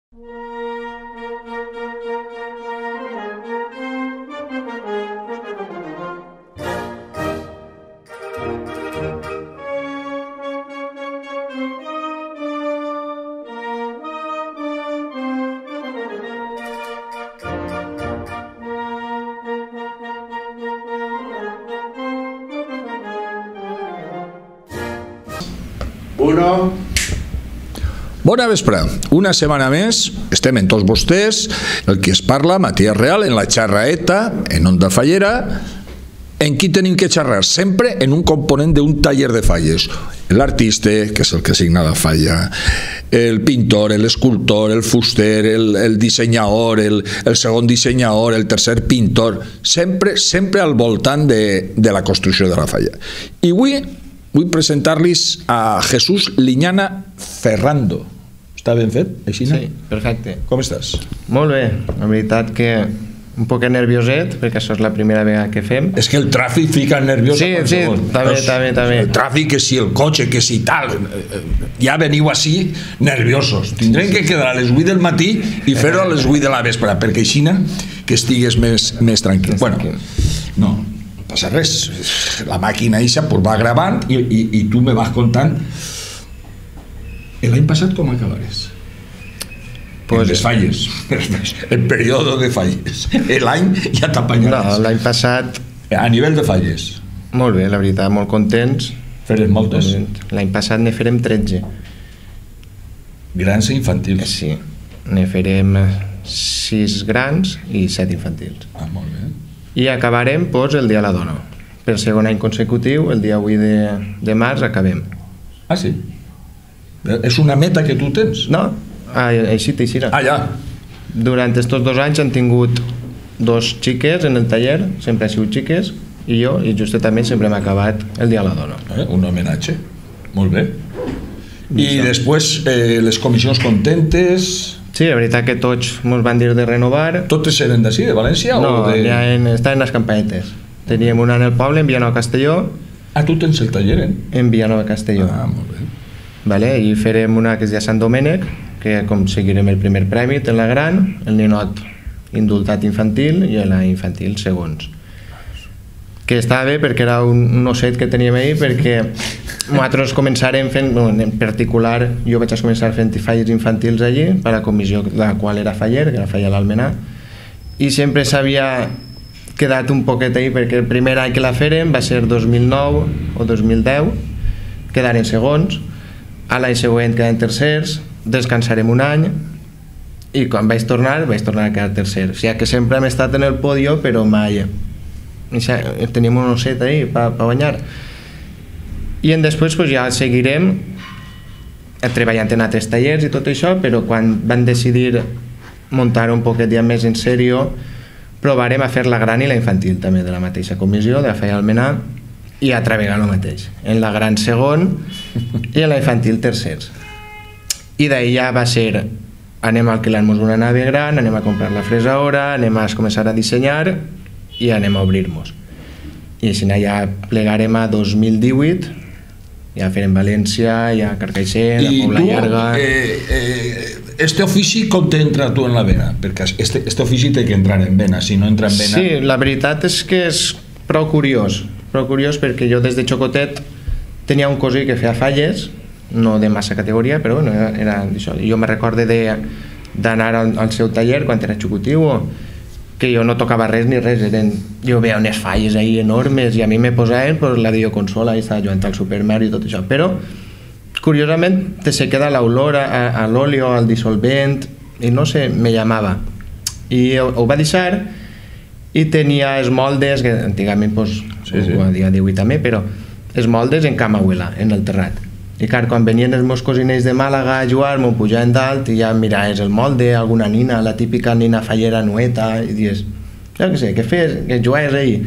Bona vespre. Una setmana més estem en tots vostès, el que es parla, Matías Real, en la xarraeta, en Onda Fallera. En qui tenim que xerrar? Sempre en un component d'un taller de falles. L'artista, que és el que signa la falla, el pintor, l'escultor, el fuster, el dissenyador, el segon dissenyador, el tercer pintor, sempre al voltant de la construcció de la falla. I avui vull presentar-los a Jesús Liñana Ferrando. Està ben fet, així? Sí, perfecte. Com estàs? Molt bé, la veritat que un poc nervioset, perquè això és la primera vegada que fem. És que el tràfic fica nerviós. Sí, també. El tràfic, que si el cotxe, que si tal, ja veniu així nerviosos. Tindrem que quedar a les 8 del matí i fer-ho a les 8 de la vespre, perquè així que estigues més tranquil. Bueno, no passa res, la màquina eixa va gravant i tu me vas contant. L'any passat com acabares? En les falles, el període de falles. L'any ja t'apanyaràs. No, l'any passat... A nivell de falles. Molt bé, la veritat, molt contents. Feres moltes? L'any passat ne farem 13. Grans i infantils? Sí, ne farem 6 grans i 7 infantils. Ah, molt bé. I acabarem el dia de la dona. Per segon any consecutiu, el dia 8 de març, acabem. Ah, sí? És una meta que tu tens? No, així t'eixirà. Ah, ja. Durant estos 2 anys han tingut 2 xiques en el taller, sempre han sigut xiques, i jo, i justament sempre hem acabat el dia de la dona. Un homenatge. Molt bé. I després, les comissions contentes... Sí, la veritat que tots ens van dir de renovar. Totes eren d'ací, de València? No, estaven les campanetes. Teníem una en el poble, en Vilanova Castelló. Ah, tu tens el taller, En Vilanova Castelló. Ah, molt bé. I farem una que es diu Sant Domènec, que aconseguirem el primer premi, en la gran, el ninot indultat infantil i la infantil segons. Que estava bé perquè era un osset que teníem ahir, perquè nosaltres començarem fent, en particular jo vaig començar fent falles infantils allí, per a la comissió de la qual era faller, que era Falla l'Almenar, i sempre s'havia quedat un poquet ahir, perquè el primer any que la fèrem va ser 2009 o 2010, quedaren segons, a l'any següent quedaren tercers, descansarem un any, i quan vaig tornar a quedar tercer. O sigui que sempre hem estat en el podio, però mai teníem un osset ahí per guanyar. I després ja seguirem treballant en altres tallers i tot això, però quan van decidir muntar un poquet ja més en sèrio, provarem a fer la gran i la infantil també de la mateixa comissió, de la Falla Almenar, i altra vegada el mateix. En la gran segon i en la infantil tercers. I d'ahir ja va ser, anem a alquilar-nos una nave gran, anem a comprar la fresadora, anem a començar a dissenyar i anem a obrir-nos. I així ja plegarem a 2018, ja farem València, ja Carcaixent, la Pobla Llarga... Este ofici com t'entra tu en la vena? Perquè este ofici té que entrar en vena, si no entra en vena... Sí, la veritat és que és prou curiós perquè jo des de xocotet tenia un cosí que feia falles, no de massa categoria, però bueno, era això. Jo me recorde d'anar al seu taller quan era xocotiu, que jo no tocava res ni res, jo veia unes falles ahí enormes i a mi me posaven la videoconsola i estava jugant al Super Mario i tot això, però curiosament se queda l'olor a l'olio, al dissolvent, i no sé, me llamava. I ho va deixar i tenia els moldes, que antigament ho dia 18 també, però els moldes en cama abuela, en el terrat. I clar, quan venien els meus cosinells de Màlaga a jugar, m'ho pujaven dalt i ja miraves el molde, alguna nina, la típica nina fallera nueta, i dius, jo què sé, què fes, que jugaves ahir.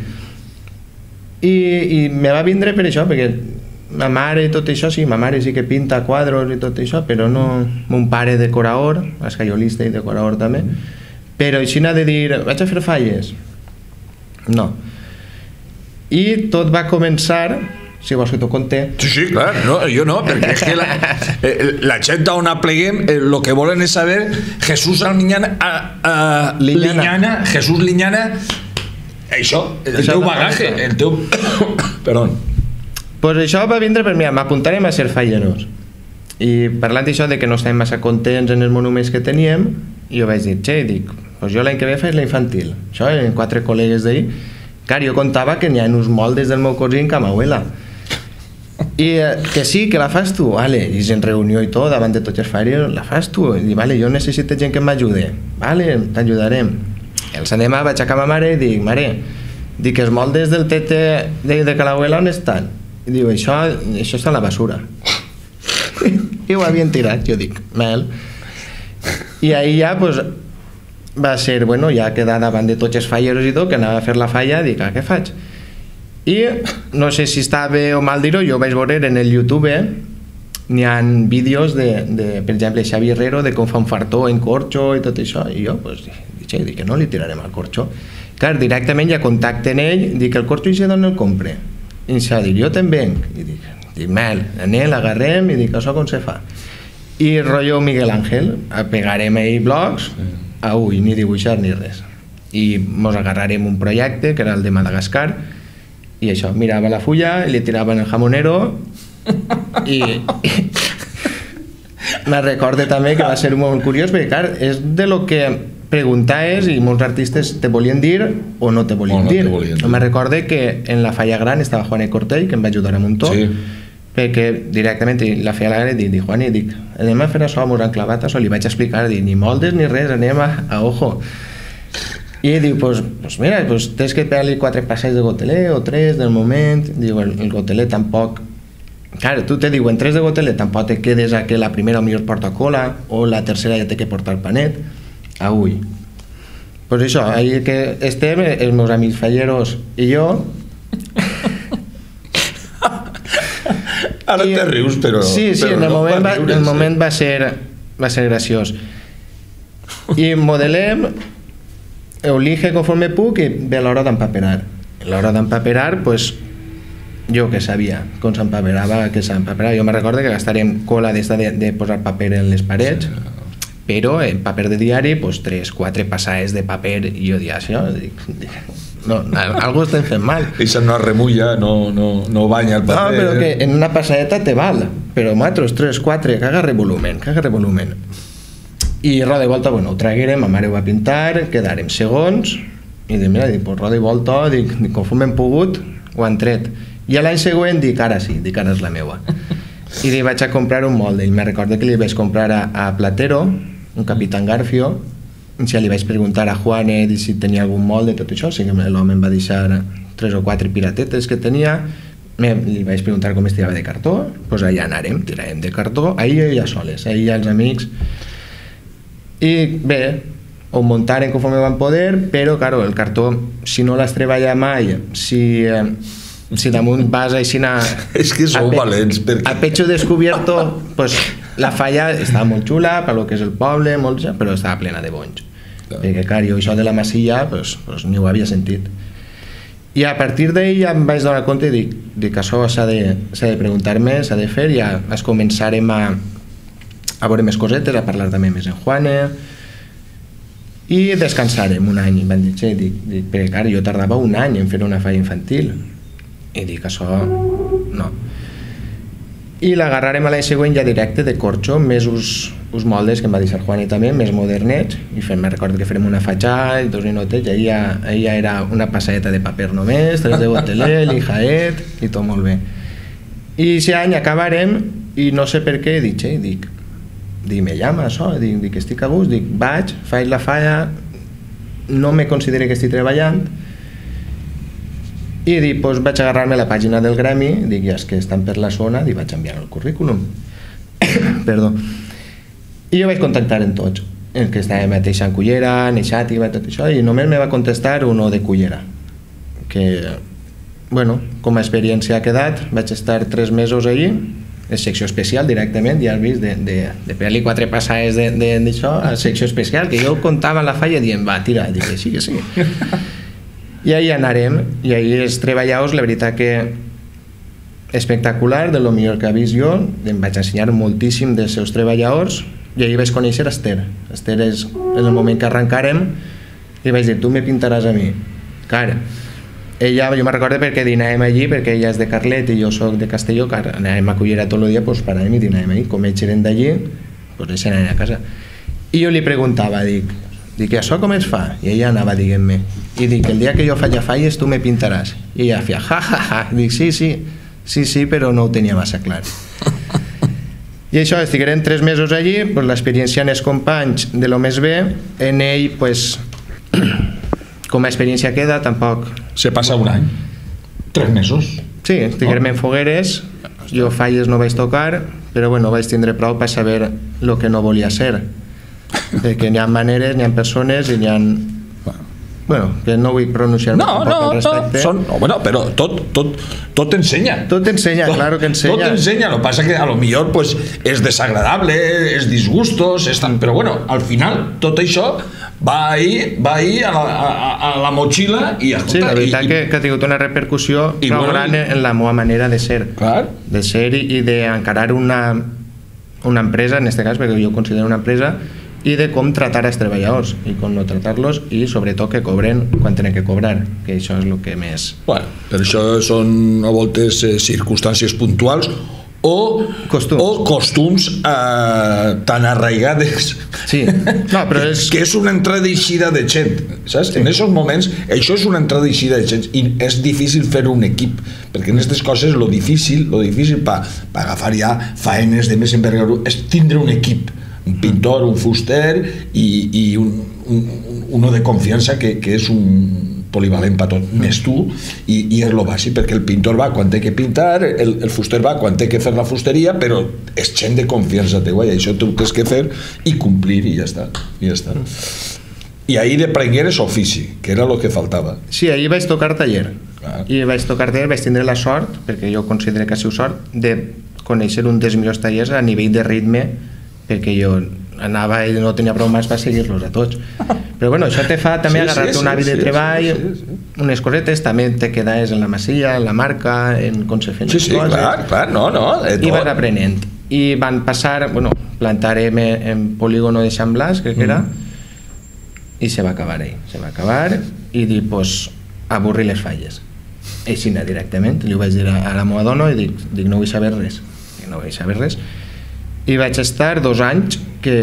I me va vindre per això, perquè ma mare i tot això, sí, ma mare sí que pinta quadros i tot això, però no, mon pare decorador, escaiolista i decorador també, però així n'ha de dir, vaig a fer falles. No. I tot va començar si vols que t'ho conté. Sí, clar, no, jo no, perquè és que la gent on apleguem el que volen és saber Jesús Liñana, Jesús Liñana, això, el teu bagaje, el teu... Perdó. Pues això va vindre per mi, m'apuntarem a ser falleros. I parlant d'això de que no estàvem massa contents en els monuments que teníem, jo vaig dir, dic, pues jo l'any que ve faig la infantil. Això, en 4 col·legues d'ahir. Clar, jo contava que n'hi ha uns moldes del meu cosí en Camauela. I que sí, que la fas tu, vale, i en reunió i tot, davant de tots els falleros, la fas tu, i vale, jo necessito gent que m'ajude, vale, t'ajudarem. El l'endemà vaig a ma mare i dic, mare, dic, els moldes del tete de Camauela on estan? I diu, això està a la basura. I ho havien tirat, jo dic, mal. I ahir ja, pues, va ser, bueno, ja quedar davant de tots els falleros i tot, que anava a fer la falla, dic, què faig? I no sé si està bé o mal dir-ho, jo vaig veure en el YouTube, n'hi ha vídeos de, per exemple, Xavi Herrero, de com fa un fartó en corxo i tot això, i jo, pues, dic que no li tirarem al corxo. Clar, directament ja contacten ell, dic, el corxo i sé d'on el compre? I em va dir, jo te'n venc. I dic, mal, anem, l'agarrem, i dic, això com se fa? I rotllo Miguel Ángel, pegarem ahí blocs, ni dibuixar ni res. I mos agarrarem un projecte, que era el de Madagascar, i això, mirava la fulla, li tiraven el jamonero i me recorde també que va ser molt curiós perquè clar, és de lo que preguntaves i molts artistes te volien dir o no te volien dir. Me recorde que en la falla gran estava Juan Cortell, que em va ajudar un muntó, perquè directament la feia la gran i dic, Juan, anem a fer això, mos han clavat això, li vaig explicar, ni moldes ni res, anem a ojo. I diu, pues mira, tens que pegar-li 4 passeig de goteler o 3 del moment. Diu, el goteler tampoc... Clar, tu te diuen 3 de goteler, tampoc te quedes a que la primera millor porta cola o la tercera ja té que portar panet. Ui. Pues això, ahí que estem, els meus amics falleros i jo... Ara te rius, però... Sí, en el moment va ser graciós. I modelem... elige conforme puc i ve l'hora d'empaperar. L'hora d'empaperar, pues, jo que sabia com s'empaperava, jo me recordo que gastarem cola de posar paper en les parets, però en paper de diari, pues, 3-4 passades de paper, i jo dic, això, no, algo estem fent mal. Això no remulla, no banya el paper. No, però que en una passadeta te val, però nosaltres 3-4, que agarre volumen. I roda i volta, bueno, ho traguérem, ma mare ho va pintar, quedarem segons, i dic, mira, pues roda i volta, conforme hem pogut, ho han tret. I l'any següent dic, ara sí, ara és la meua. I li vaig a comprar un molde, i me recordo que li vaig comprar a Platero, un Capitán Garfio, i li vaig preguntar a Juan si tenia algun molde, tot això, sí que l'home em va deixar 3 o 4 piratetes que tenia, li vaig preguntar com es tirava de cartó, doncs allà anarem, tirarem de cartó, ahir ja soles, ahir ja els amics. I bé, ho muntaren conforme van poder, però claro, el cartó, si no l'has treballat mai, si damunt vas així és que sou valents, perquè... a pecho descubierto, pues la falla estava molt xula per lo que és el poble, però estava plena de bonys, perquè clar, jo això de la masilla pues ni ho havia sentit. I a partir d'ahir ja em vaig donar compte i dic això s'ha de preguntar-me, s'ha de fer, ja es començarem a veure més cosetes, a parlar també més en Juane, i descansarem un any. I van dir, perquè clar, jo tardava un any en fer una falla infantil, i dic, això no. I l'agarrarem a l'any següent ja directe de corxo, més uns moldes que em va deixar Juane també, més modernets, i me recordo que farem una fatxà i 2 ninotes, i ahir ja era una passadeta de paper només, 3 de goteler, lijaet, i tot molt bé. I aquest any acabarem, i no sé per què, dic, me llama això, dic, estic a gust, dic, vaig, faig la falla, no me considero que estic treballant, i dic, doncs vaig agarrar-me la pàgina del gremi, dic, ja és que estan per la zona, i vaig enviar el currículum. Perdó. I jo vaig contactar en tots, el que estava mateix en Cullera, en Xàtiva, tot això, i només me va contestar uno de Cullera, que, bueno, com a experiència ha quedat, vaig estar 3 mesos allí, és secció especial directament, ja has vist, de pegar-li 4 passades d'això a secció especial, que jo contava la falla dient, va, tira, dic que sí. I ahir anarem, i ahir els treballadors, la veritat que espectacular, de lo millor que he vist jo. Em vaig ensenyar moltíssim dels seus treballadors i ahir vaig conèixer Esther. Esther és, en el moment que arrencarem, li vaig dir, tu me pintaràs a mi. Clar, ella, jo me recordo perquè dinàvem allí, perquè ella és de Carlet i jo soc de Castelló, clar, anàvem a Cullera tot el dia, doncs paràvem i dinàvem allí. Com ells eren d'allí, doncs ells anàvem a casa. I jo li preguntava, dic, això com es fa? I ella anava dient-me, i dic, el dia que jo faci falles tu me pintaràs. I ella feia, ja, ja, ja. Dic, sí, però no ho tenia massa clar. I això, estigueren 3 mesos allí, pues, l'experiència en els companys de lo més bé, en ell, pues, com a experiència queda, tampoc... Se passa un any, 3 mesos. Sí, estiguem en fogueres, jo falles no vaig tocar, però bueno, vaig tindre prou per saber el que no volia ser. Perquè n'hi ha maneres, n'hi ha persones i n'hi ha... Bueno, que no vull pronunciar-me al respecte. Bueno, però tot ensenya. Tot ensenya, claro que ensenya. Tot ensenya, lo pasa que a lo millor pues, és desagradable, és disgustos, però bueno, al final tot això va ahí a la motxilla i sí, la veritat que ha tingut una repercussió prou gran en la meva manera de ser. Clar. De ser i d'encarar una empresa, en aquest cas, perquè jo considero una empresa, i de com tratar els treballadors i com no tratar-los i sobretot que cobren quan tenen que cobrar, que això és el que més... Bueno, però això són a voltes circumstàncies puntuals o costums tan arraigades, sí. No, però que és una entrada i eixida de gent, saps? Sí. En aquests moments això és una entrada i eixida de gent i és difícil fer un equip, perquè en aquestes coses lo difícil per agafar ja faenes de més envergadura és tindre un equip, un pintor, un fuster i uno de confiança que és un polivalent per tot, més tu, i és lo bàsic, perquè el pintor va quan té que pintar, el fuster va quan té que fer la fusteria, però és gent de confiança teva i això tu tens que fer i complir i ja està. I ahir aprengueres ofici, que era el que faltava. Sí, ahir vaig tocar taller. I vaig tocar taller, vaig tindre la sort, perquè jo considero que ha sigut sort, de conèixer un dels millors tallers a nivell de ritme, perquè jo anava i no tenia prou mans per seguir-los a tots. Però bueno, això te fa també agarrar-te un hàbit de treball, unes cosetes, també te quedes en la masia, en la marca, en com se feien les coses. Sí, clar, no. I vas aprenent. I van passar, bueno, plantarem en polígono de Sant Blas, crec que era, i se va acabar ahí. Se va acabar i dic, pues, avorrir les falles. Així directament, li ho vaig dir a la meva dona i dic, no vull saber res. No vull saber res. I vaig estar 2 anys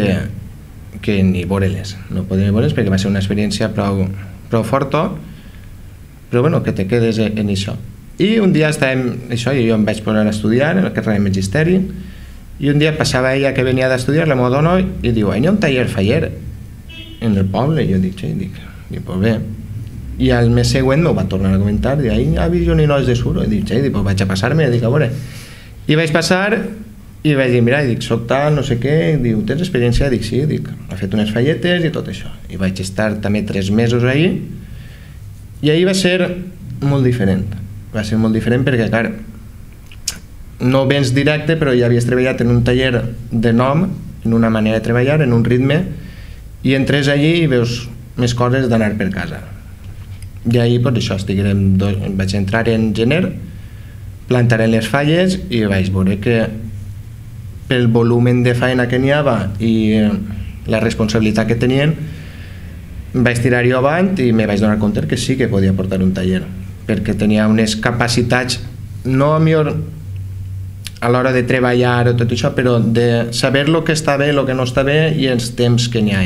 que ni veure-les, no podia veure-les perquè va ser una experiència prou forta, però bueno, que te quedes en això. I un dia estàvem, això, i jo em vaig posar a estudiar en el carrer de Magisteri, i un dia passava ella que venia d'estudiar, la meva dona, i diu, hi ha un taller faller en el poble, i jo dic, pues bé. I al mes següent m'ho va tornar a comentar, dic, hi ha vist un nois de Suro, i dic, pues vaig a passar-me, dic, a veure. I vaig passar i vaig dir, mira, soc tal, no sé què, diu, tens experiència? Dic, sí, ha fet unes falletes i tot això. I vaig estar també 3 mesos ahir, i ahir va ser molt diferent. Va ser molt diferent perquè, clar, no vens directe, però ja havies treballat en un taller de nom, en una manera de treballar, en un ritme, i entres allí i veus més coses d'anar per casa. I ahir, doncs això, vaig entrar en gener, plantarem les falles i vaig veure que pel volumen de feina que n'hi havia i la responsabilitat que tenien, vaig tirar jo avant i me vaig donar compte que sí que podia portar un taller, perquè tenia unes capacitats, no a millor a l'hora de treballar o tot això, però de saber el que està bé, el que no està bé i els temps que n'hi ha.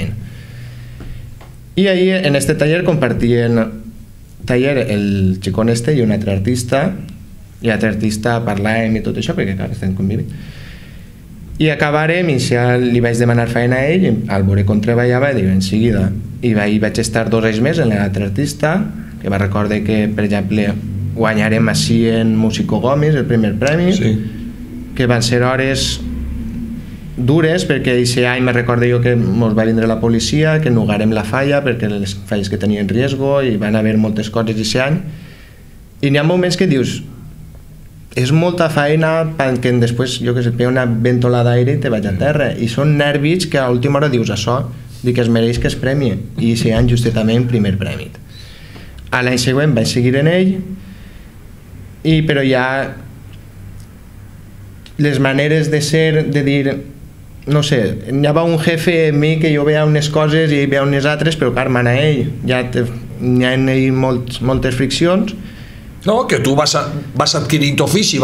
I ahir en aquest taller compartien taller el xicón este i un altre artista, i l'altre artista parlàvem i tot això, perquè clar, estem convivint. I acabarem i ja li vaig demanar feina a ell, al veure com treballava, i en seguida. I vaig estar 2 anys més en l'altre artista, que va recordar que, per exemple, guanyarem així en Músico Gomis, el primer premi, que van ser hores dures, perquè aquest any me recordo jo que ens va vindre la policia, que nugarem la falla, perquè les falles que tenien riesgo, i van haver moltes coses aquest any. I n'hi ha moments que dius, és molta feina perquè després, jo que sé, et pega una ventolada d'aire i te vaig a terra, i són nervis que a l'última hora dius això, dic que es mereix que es premi, i aquest any justament primer premi. A l'any següent vaig seguir en ell, però ja les maneres de ser, de dir, no sé, hi va un jefe en mi que jo veia unes coses i ell veia unes altres, però clar, mana ell, ja hi ha moltes friccions. No, que tu vas adquirint ofici,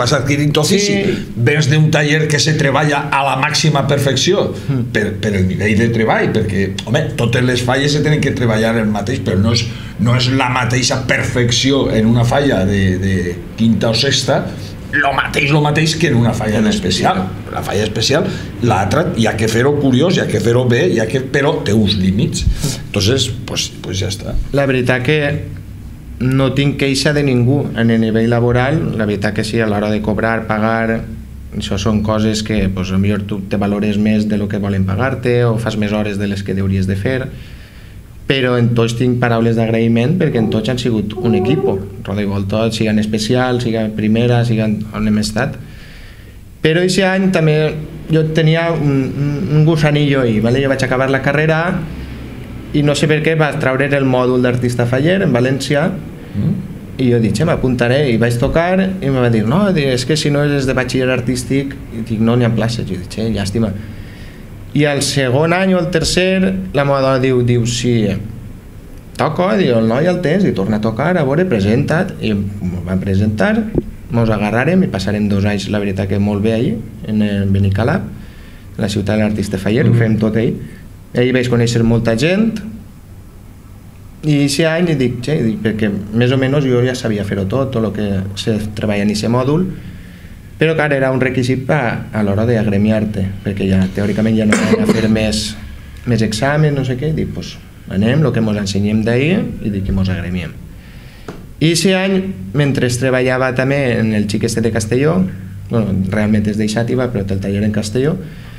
vens d'un taller que se treballa a la màxima perfecció per el nivell de treball, perquè, home, totes les falles se tenen que treballar el mateix, però no és la mateixa perfecció en una falla de quinta o sexta, lo mateix que en una falla especial. La falla especial, l'altra, hi ha que fer-ho curiós, hi ha que fer-ho bé, però té uns límits. Entonces, pues ja està. La veritat que no tinc queixa de ningú en el nivell laboral, la veritat que sí, a l'hora de cobrar, pagar, això són coses que potser tu te valores més de lo que volen pagar-te o fas més hores de les que hauries de fer, però en tots tinc paraules d'agraïment perquè en tots han sigut un equip, Roda i Volta, siguin especial, siguin primera, siguin on hem estat. Però aquest any també jo tenia un gusanillo ahí, ¿vale? Jo vaig acabar la carrera i no sé per què va treure el mòdul d'artista faller en València i jo dic, m'apuntaré, i vaig tocar i em va dir, no, és que si no és de batxiller artístic, i dic, no n'hi ha places, i jo dic, llàstima. I al segon any o al tercer la meva dona diu, sí, toco, diu, el noi el tens, i torna a tocar, a veure, presenta't, i em van presentar, mos agarrarem i passarem 2 anys, la veritat que molt bé ahir, en Benicalap, la ciutat de l'artista faller, ho fem tot ahir. Ahir vaig conèixer molta gent i aquest any dic, perquè més o menys jo ja sabia fer-ho tot el que se treballa en aquest mòdul, però clar, era un requisit a l'hora d'agremiar-te, perquè ja teòricament ja no anaven a fer més exàmens, no sé què, i dic, doncs anem, el que ens ensenyem d'ahir, i dic que ens agremiem. I aquest any, mentre treballava també en el xic este de Castelló, realment és d'Ixàtiva, però té el taller en Castelló,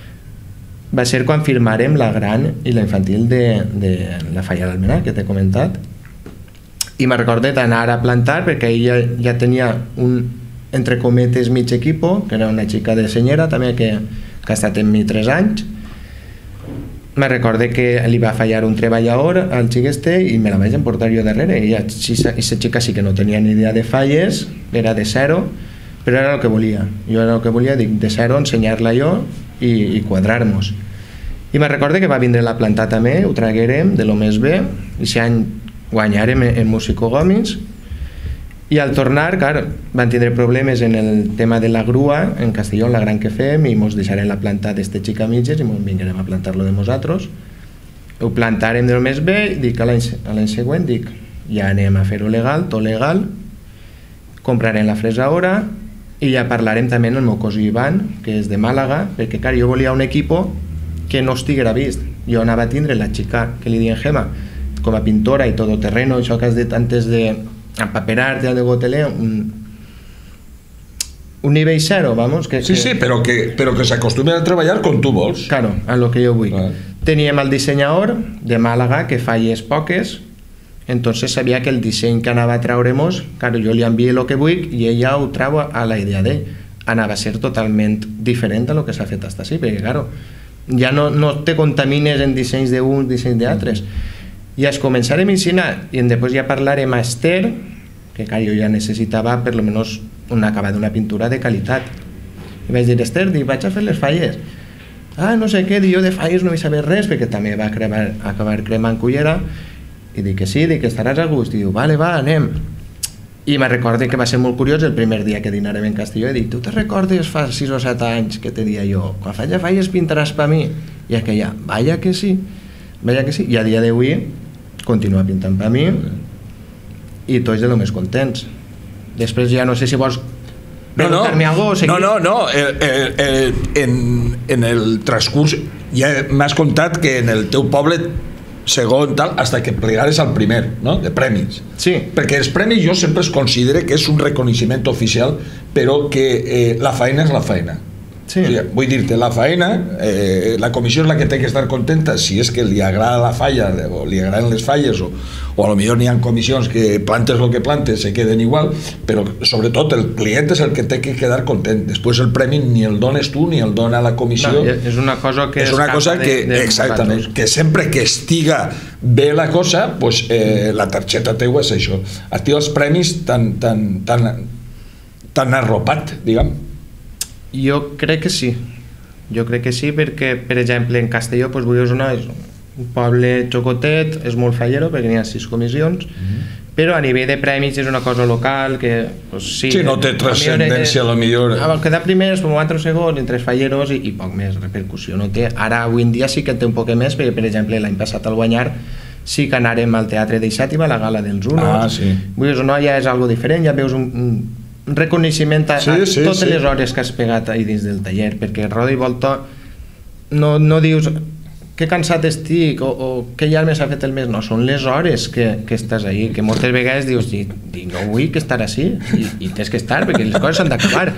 va ser quan firmarem la gran i la infantil de la Falla d'Almenar, que t'he comentat, i me recordo d'anar a plantar perquè ella ja tenia un, entre cometes, mig equipo, que era una xica de Senyera també, que ha estat amb mi 3 anys. Me recordo que li va fallar un treballador al xic este i me la vaig emportar jo darrere, i aquesta xica sí que no tenia ni idea de falles, era de 0, però era el que volia. Jo era el que volia, dic, de 0 ensenyar-la jo i quadrar-nos. I me recordo que va vindre la planta també, ho traguérem de lo més bé, i aquest any guanyarem en Músico Gomis, i al tornar, clar, van tindre problemes en el tema de la grua en Castelló, la gran que fem, i ens deixarem la planta d'este xic a mitges i ens vinguem a plantar-lo de nosaltres. Ho plantarem de lo més bé, i dic a l'any següent, dic, ja anem a fer-ho legal, tot legal, comprarem la fresadora, i ja parlarem també amb el meu cosí Ivan, que és de Màlaga, perquè clar, jo volia un equipo que no estiguera vist. Jo anava a tindre la xica que li diuen Gema, com a pintora i todoterreno, això que has dit antes de empaperar-te de gotelé, un nivell 0, vamos. Sí, però que s'acostumen a treballar com tu vols. Claro, a lo que jo vull. Teníem el dissenyador de Màlaga, que falles poques, entonces sabia que el disseny que anava a treure-nos, claro, jo li envio el que vull i ella ho trau a la idea d'ell. Anava a ser totalment diferent a lo que s'ha fet fins així, perquè, claro, ja no te contamines en dissenys d'uns, dissenys d'altres. I es començarem a ensinar, i després ja parlarem a Esther, que jo ja necessitava per lo menos un acabat d'una pintura de qualitat. I vaig dir, Esther, vaig a fer les falles. No sé què, jo de falles no vaig saber res, perquè també va acabar cremant cullera, i dic que sí, dic que estaràs a gust, i diu, vale, va, anem. I me recordo que va ser molt curiós el primer dia que dinarem en Castelló, i dic, tu te recordes fa 6 o 7 anys que te dia jo, quan falles pintaràs per mi? I aquella, vaya que sí, i a dia d'avui continua pintant per mi i tots de lo més contents. Després ja no sé si vols preguntar-me alguna cosa. No, en el transcurs ja m'has contat que en el teu poble segon tal, hasta que plegares al primer, no? De premis. Sí. Perquè els premis jo sempre es considero que és un reconeixement oficial, però que la feina és la feina. Sí. O sigui, vull dir-te, la feina, la comissió és la que té que estar contenta si és que li agrada la falla o li agraden les falles, o a lo millor n'hi ha comissions que plantes el que plantes se queden igual, però sobretot el client és el que té que quedar content. Després el premi ni el dones tu ni el dona la comissió. No, és una cosa que exactament, que sempre que estiga bé la cosa, pues, la targeta teua és això. A ti els premis tan arropat, diguem. Jo crec que sí. Jo crec que sí, perquè, per exemple, en Castelló, doncs, Buiós-Ona és un poble xocotet, és molt fallero, perquè n'hi ha 6 comissions, però a nivell de premis és una cosa local que, doncs, sí... Sí, no té transcendència, a la millor. Al quedar primers, com 4 segons, en 3 falleros i poc més repercussió no té. Ara, avui en dia sí que en té un poc més, perquè, per exemple, l'any passat al guanyar sí que anàrem al Teatre de Xàtiva, a la gala dels Unos. Sí. Buiós-Ona ja és algo diferent, ja veus un reconeixement a totes les hores que has pegat ahí dins del taller, perquè roda i volta no dius que cansat estic o que ja m'ha fet el mes, no, són les hores que estàs ahí, que moltes vegades dius no vull que estar així i tens que estar perquè les coses s'han d'acabar.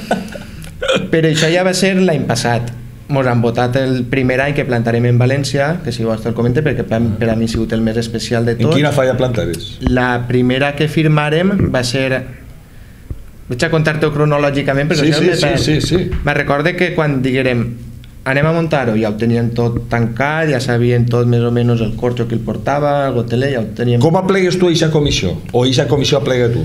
Però això ja va ser l'any passat. Ens han votat el primer any que plantarem en València, que si vols te'l comente, perquè per a mi ha sigut el més especial de tot. En quina falla plantares? La primera que firmarem va ser... Vaig a contar-te-ho cronològicament, perquè sí. Me recorde que quan diguérem anem a muntar-ho, ja ho tenien tot tancat, ja sabien tot més o menys el corxo que el portava, el goteler, ja ho teníem... Com aplegues tu a aquesta comissió? O aquesta comissió aplega tu?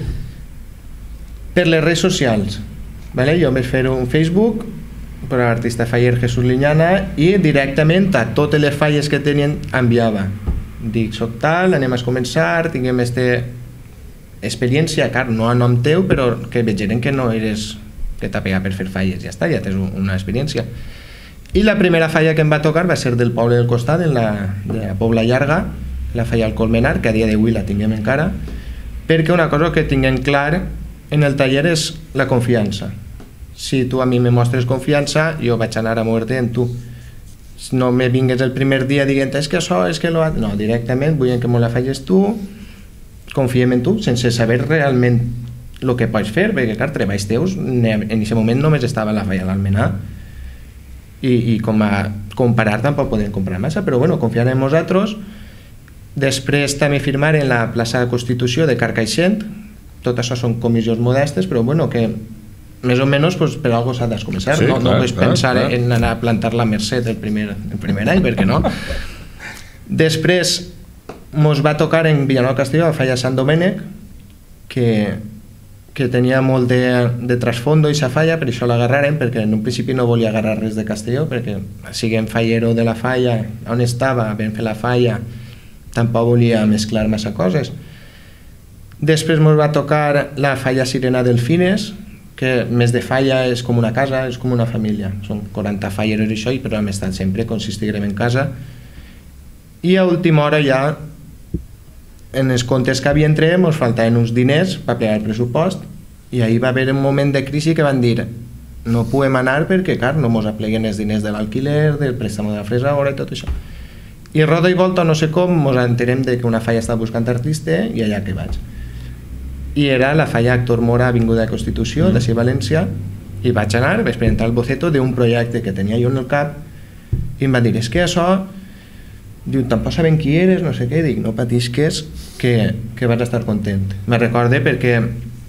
Per les redes socials. Vale? Jo vaig fer un Facebook per a l'artista faller Jesús Liñana i directament a totes les falles que tenien enviava. Dic, soc tal, anem a començar, tinguem experiència, car, no a nom teu, però que vegeren que no eres que t'ha pegat per fer falles, ja està, ja tens una experiència. I la primera falla que em va tocar va ser del poble del costat, de la Pobla Llarga, la falla al Colmenar, que a dia d'avui la tinguem encara, perquè una cosa que tinguem clar en el taller és la confiança. Si tu a mi me mostres confiança, jo vaig anar a moure-te en tu. No me vingues el primer dia dient és que això, és que lo... No, directament vull que me la falles tu, confiem en tu, sense saber realment el que pots fer, perquè clar, treballs teus, en aquest moment només estava la falla a l'Almenar, i com a comparar tampoc podem comprar massa, però bueno, confiar en nosaltres. Després també firmar en la plaça de Constitució de Carcaixent. Tot això són comissions modestes, però bueno, que més o menys pues, per alguna cosa s'ha de començar, no pots pensar en anar a plantar la Mercè el primer any, perquè no. Després ens va tocar en Vilanova Castelló, a falla Sant Domènec, que tenia molt de trasfondo i sa falla, per això l'agarraren, perquè en un principi no volia agarrar res de Castelló, perquè siguem fallero de la falla, on estava, vam fer la falla, tampoc volia mesclar massa coses. Després ens va tocar la falla Sirena Delfines, que més de falla és com una casa, és com una família. Són 40 falleros i això, però hem estat sempre, consistirem en casa. I a última hora ja, en els comptes que havia entre ens faltaven uns diners per pagar el pressupost i ahir va haver un moment de crisi que van dir no podem anar perquè clar, no ens apleguen els diners de l'alquiler, del préstamo de la fresadora i tot això. I roda i volta, no sé com, ens enterem que una falla estava buscant artista i allà que vaig. I era la falla Actor Mora, Avinguda de Constitució, de València, i vaig anar, vaig presentar el boceto d'un projecte que tenia jo en el cap i em va dir, és que això... Diu, tampoc saben qui eres, no sé què, dic, no patisques que vas estar content. Me recorde perquè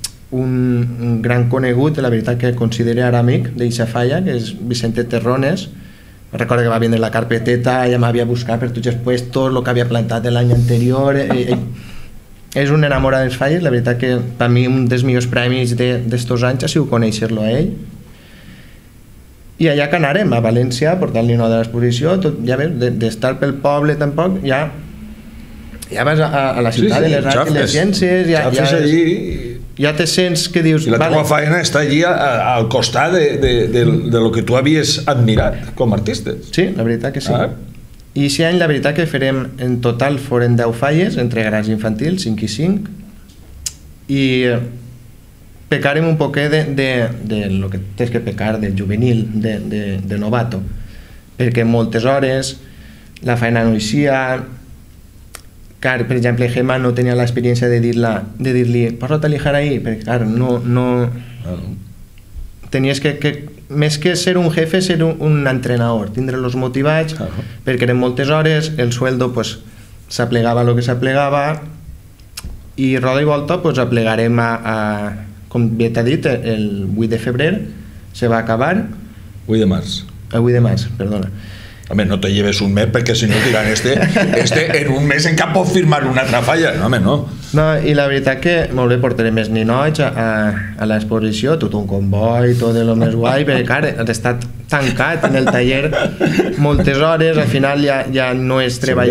un gran conegut, la veritat que considero ara amic d'eixa falla, que és Vicente Terrones, me recordo que va vindre la carpeteta, ella m'havia buscat per tots els puestos, el que havia plantat l'any anterior, és un enamorat dels falles, la veritat que per mi un dels millors premis d'estos anys ha sigut conèixer-lo a ell. I allà que anàrem, a València, portant-li una de l'exposició, ja veus, d'estar pel poble tampoc, ja vas a la ciutat de les arts i les ciències, ja te sents que dius... I la teva feina està allí al costat de lo que tu havies admirat com a artista. Sí, la veritat que sí. I aquest any la veritat que farem, en total foren 10 falles, entre grans i infantils, 5 i 5, i... pecarem un poquet de lo que tens que pecar, de juvenil, de novato, perquè moltes hores la feina no eixia, car, per exemple, Gemma no tenia l'experiència de dir-li, posa-te a lijar ahí, perquè clar, no... Tenies que, més que ser un jefe, ser un entrenador, tindre-los motivats, perquè eren moltes hores, el sueldo s'aplegava el que s'aplegava, i roda i volta aplegarem com bé t'ha dit, el 8 de febrer se va acabar... 8 de març. El 8 de març, perdona. Home, no te lleves un mes perquè si no diran este en un mes encara pot firmar una altra falla. No, home, no. No, i la veritat que molt bé, portaré més ninots a l'exposició, tot un comboi, tot de lo més guai, perquè clar, has estat tancat en el taller moltes hores, al final ja no és treballador.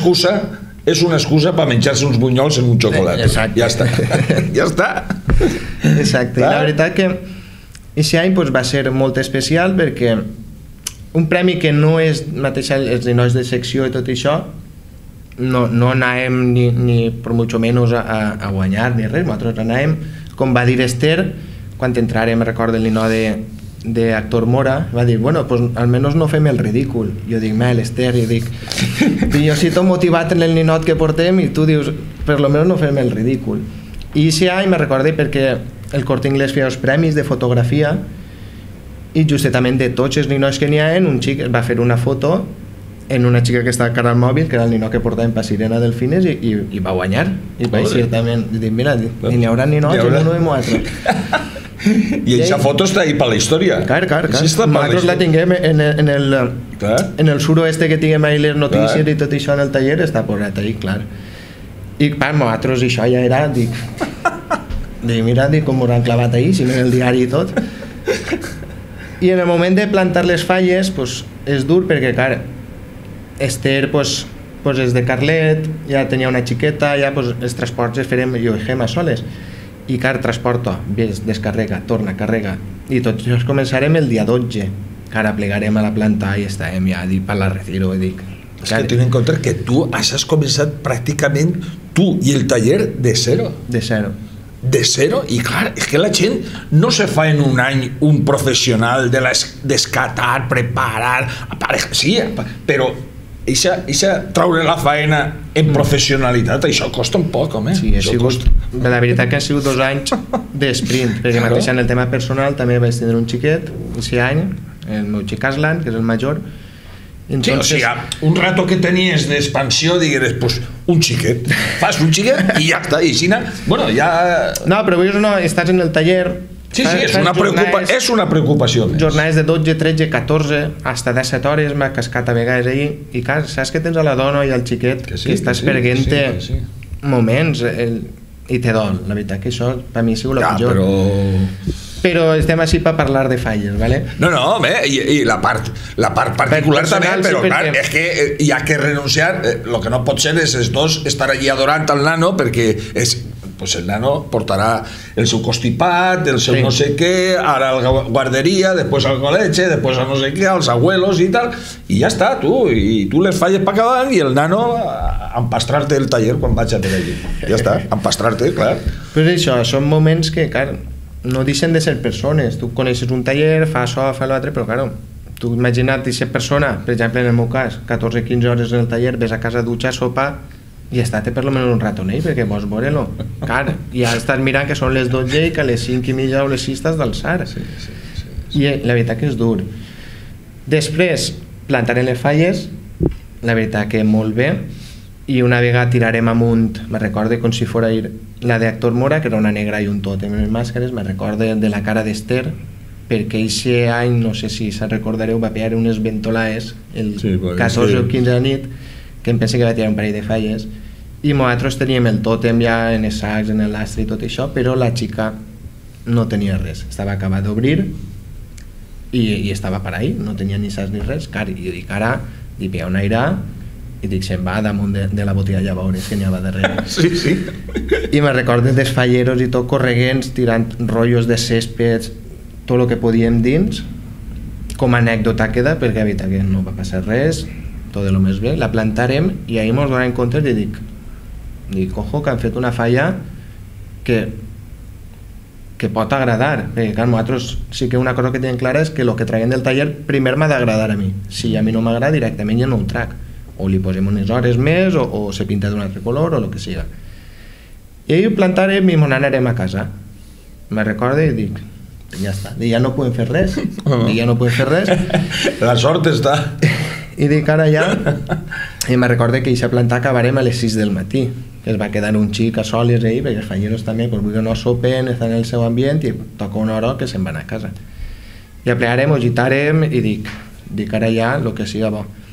És una excusa per menjar-se uns bunyols en un xocolat. Exacte. Ja està. Ja està. Exacte. I la veritat que aquest any va ser molt especial perquè un premi que no és mateix els ninots de secció i tot això, no anàvem ni per mucho menos a guanyar ni res, nosaltres anàvem, com va dir Esther, quan entràrem, recordo el ninot d'actor Mora, va dir, bueno, pues almenys no fem el ridícul. Jo dic, Esther, jo dic, jo si t'ho motivat en el ninot que portem i tu dius, per lo menos no fem el ridícul. I aquest any me recordé perquè el Corte Inglés feia els premis de fotografia i justament de tots els ninots que n'hi ha, un xic va fer una foto en una xica que estava cara al mòbil, que era el ninot que portàvem per Sirena Delfines, i va guanyar. I va dir també, mira, ni hi haurà ninots en uno de nosaltres. I aquesta foto està ahí per la història. Clar. Nosaltres la tinguem en el suro que tinguem ahí les notícies i tot això en el taller, està posat ahí, clar. I per nosaltres això ja era, dic, mira, com ho han clavat ahí, si no en el diari i tot. I en el moment de plantar les falles és dur perquè, clar, Esther és de Carlet, ja tenia una xiqueta, ja els transports els farem jo i Gemma soles. I, clar, transporta, descarrega, torna, carrega. I tots els començarem el dia 12, que ara plegarem a la planta i estarem ja per la retiro. És que ten en compte que tu has començat pràcticament tu i el taller de zero. De zero, i clar, és que la gent no se fa en un any un professional d'escatar, preparar, sí, però traure la faena en professionalitat, això costa un poc, home. Sí, la veritat que han sigut 2 anys d'esprint, perquè mateix en el tema personal també vaig tenir un xiquet, aquest any, el meu xic Aslan, que és el major. Sí, o sigui, un rato que tenies d'expansió, digueres, pues un xiquet, fas un xiquet i ja està, i així, bueno, ja... No, però avui no, estàs en el taller... Sí, és una preocupació més. Jornades de 12, 13, 14, fins 17 hores, m'ha cascat a vegades ahir, i clar, saps que tens a la dona i al xiquet, que estàs perguent-te moments, i te dol, la veritat que això per mi ha sigut el pitjor. Però estem així per parlar de falles, ¿vale? No, home, i la part particular també, però clar, és que hi ha que renunciar, el que no pot ser és els dos estar allí adorant el nano, perquè el nano portarà el seu constipat, el seu no sé què, ara a la guarderia, després al col·legi, després a no sé què, als abuelos i tal, i ja està, i tu les falles per acabant i el nano a empastrar-te el taller quan vaig a per allí. Ja està, empastrar-te, clar. Però això, són moments que, clar, no deixen de ser persones. Tu coneixes un taller, fa això, fa l'altre, però claro, tu imagina't aquesta persona, per exemple en el meu cas, 14-15 hores en el taller, ves a casa a dutxar, sopa i estate per lo menos un rato en ell perquè vols veure-lo. Clar, i ara estàs mirant que són les 12 i que a les 5:30 o les 6 t'has d'alçar. I la veritat que és dur. Després plantarem les falles, la veritat que molt bé, i una vegada tirarem amunt, me recordo com si fora la d'actor Mora, que era una negra i un tòtem amb les màscares, me recordo de la cara d'Esther, perquè aquest any, no sé si se'n recordareu, va pegar unes ventolaes el 14 o 15 de nit, que em pensa que va tirar un parell de falles, i nosaltres teníem el tòtem ja en els sacs, en l'astre i tot això, però la xica no tenia res, estava acabat d'obrir i estava per ahí, no tenia ni sacs ni res. I jo dic, ara, hi pega un aire i dic, se'n va damunt de la botella llavors que n'hi ha darrere. Sí. I me recordo dels falleros i tot correguents, tirant rotllos de céspedes, tot el que podíem dins, com a anècdota queda, perquè evita que no va passar res, tot de lo més bé, la plantarem i ahir ens donem compte i dic, ojo, que han fet una falla que pot agradar, perquè clar, nosaltres sí que una cosa que tenim clara és que el que traiem del taller primer m'ha d'agradar a mi, si a mi no m'agrada directament ja no ho trac, o li posem unes hores més o se pinta d'un altre color o el que siga. I ahir plantarem i m'on anarem a casa, me recordo i dic, ja està, ja no podem fer res, la sort està. I dic, ara ja, i me recordo que aquesta planta acabarem a les 6 del matí, que es va quedar un xic a soles ahir, perquè els falleros també, perquè no sopen, estan en el seu ambient i toca una hora que se'n van a casa. I aplegarem o gitarem i dic, ara ja, el que siga bo.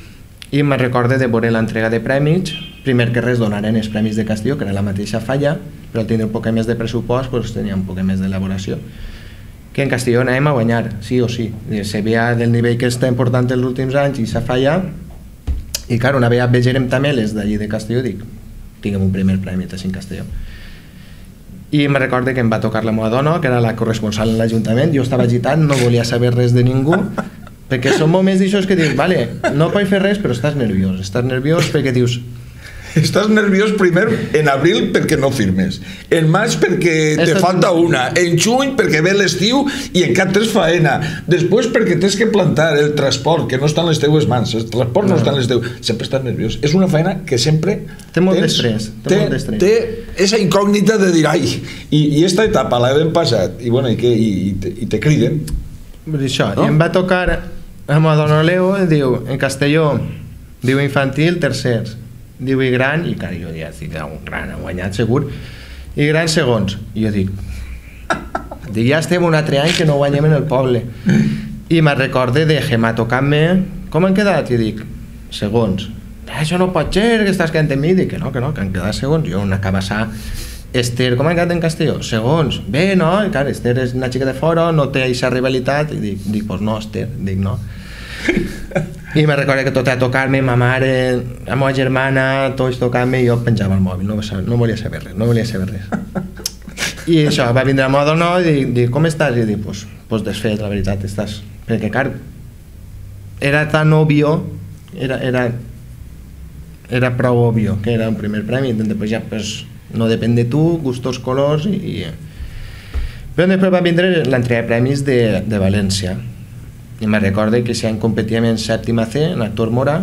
i me'n recorde de veure l'entrega de premis. Primer que res donaren els premis de Castelló, que era la mateixa falla, però al tenir un poc més de pressupost doncs tenia un poc més d'elaboració, que en Castelló anàvem a guanyar, sí o sí. Se veia del nivell que està important els últims anys i s'ha fallat, i clar, una vegada vegérem també les d'allí de Castelló, dic, tinguem un primer premi a Castelló. I me recorde que em va tocar la meva dona, que era la corresponsal en l'Ajuntament. Jo estava agitat, no volia saber res de ningú, perquè són moments d'aixòs que dius, vale, no pots fer res, però estàs nerviós perquè dius... Estàs nerviós primer en abril perquè no firmes, en maig perquè te falta una, en juny perquè ve l'estiu i encara tens faena, després perquè tens que plantar el transport, que no està en les teues mans, el transport no està en les teues, sempre estàs nerviós. És una feina que sempre té molt d'estrès, té esa incògnita de dir, ai, i esta etapa l'hem passat, i bueno, i te criden. Això, i em va tocar amb la dona Leo, diu, en Castelló, diu infantil, tercers, diu i gran, i clar, jo ja dic, un gran ha guanyat segur, i gran segons, i jo dic ja estem un altre any que no guanyem en el poble, i me'n recorde de Gemma tocant-me, com han quedat? I dic, segons, això no pot ser, que estàs quedant en mi, dic que no, que han quedat segons, jo una cabassà. Esther, com han quedat en Castelló? Segons, bé, no? I clar, Esther és una xica de fora, no té aquesta rivalitat, i dic, pues no, Esther, dic no. I me recordo que tot a tocar-me, ma mare, la meva germana, tots tocant-me, i jo penjava el mòbil, no volia saber res. I això, va vindre la meva dona i dic, com estàs? I dic, pues desfet, la veritat, estàs... Perquè, clar, era tan obvio, era prou obvio que era un primer premi, després ja no depèn de tu, gustos, colors, Però després va vindre l'entrega de premis de València. I me'n recordo que s'han competíem en sèptima C, en Actor Mora,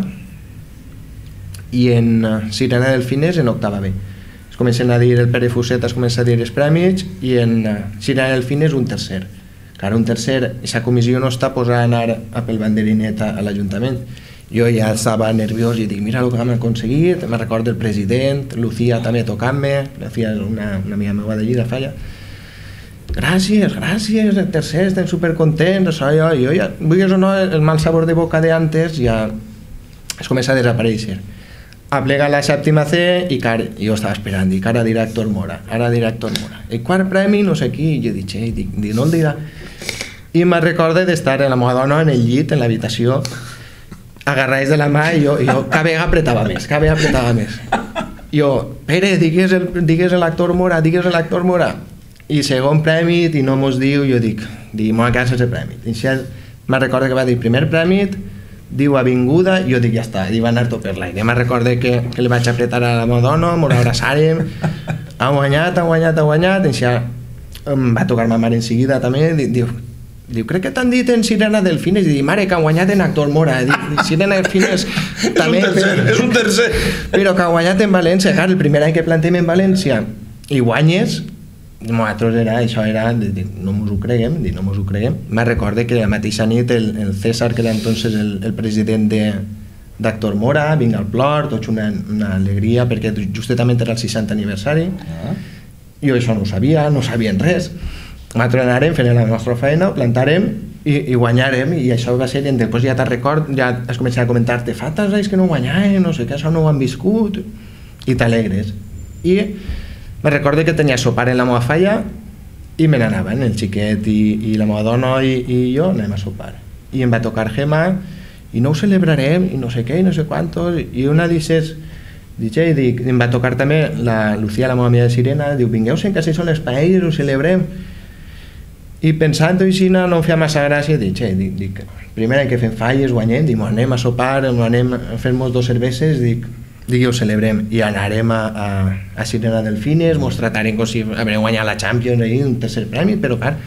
i en Sirena Delfines en octava B. Es comencen a dir, el Pere Fuset es comença a dir els premis, i en Sirena Delfines un tercer. Clar, un tercer, aquesta comissió no està posada a anar a pel banderinet a l'Ajuntament. Jo ja estava nerviós i dic, mira el que hem aconseguit, me'n recordo el president, Lucía també tocant-me, Lucía és una amiga meva d'allí, de Falla. Gràcies, el tercer, estem supercontents, jo ja, vulguis o no, el mal sabor de boca d'antes ja es comença a desaparèixer. Aplega la sèptima C i jo estava esperant, dic, ara dirà Actor Mora. El quart premi, no sé qui, i jo dic, no el dirà. I me'n recordo d'estar amb la meva dona en el llit, en l'habitació, agarrats de la mà, i jo cada vegada apretava més. Jo, Pere, digues l'Actor Mora, i segon premi i no mos diu, jo dic, m'ho cansa el premi. Me'n recordo que va dir primer premi, diu avinguda, i jo dic ja està, i va anar tot per l'aire. Me'n recordo que li vaig apretar a la meva dona, m'ho abraçàrem, ha guanyat, i ja em va tocar ma mare en seguida també, diu, crec que t'han dit en Sirena Delfines, i dic, mare, que ha guanyat en Actor Mora, Sirena Delfines també, és un tercer, però que ha guanyat en València. Clar, el primer any que plantem en València i guanyes, nosaltres no mos ho creguem. Me'n recordo que la mateixa nit el César, que era entonces el president d'Actor Mora, vinga al plor, tots una alegria, perquè justament era el 60 aniversari. Jo això no ho sabia, no sabien res. Nosaltres anàrem, fent la nostra feina, plantarem i guanyarem, i això va ser, i després ja te'n record, ja es començava a comentar-te, fa tants anys que no guanyàvem, no sé què, això no ho han viscut, i t'alegres. I me'n recordo que tenia sopar en la meva falla i me n'anaven, el xiquet i la meva dona i jo anem a sopar. I em va tocar Gemma i no ho celebrarem i no sé què i no sé quantos, i una d'aquestes em va tocar també la Lucía, la meva amiga de Sirena, diu, vingueu-se'n que així són les paelles, ho celebrem. I pensant així no em feia massa gràcia, dic, primer any que fem falles, guanyem, dic, anem a sopar, anem a fer-nos 2 cerveses, dic, ho celebrem, i anarem a Sirena Delfines, mos tratarem com si haurem guanyat la Champions, un tercer premi, però clar...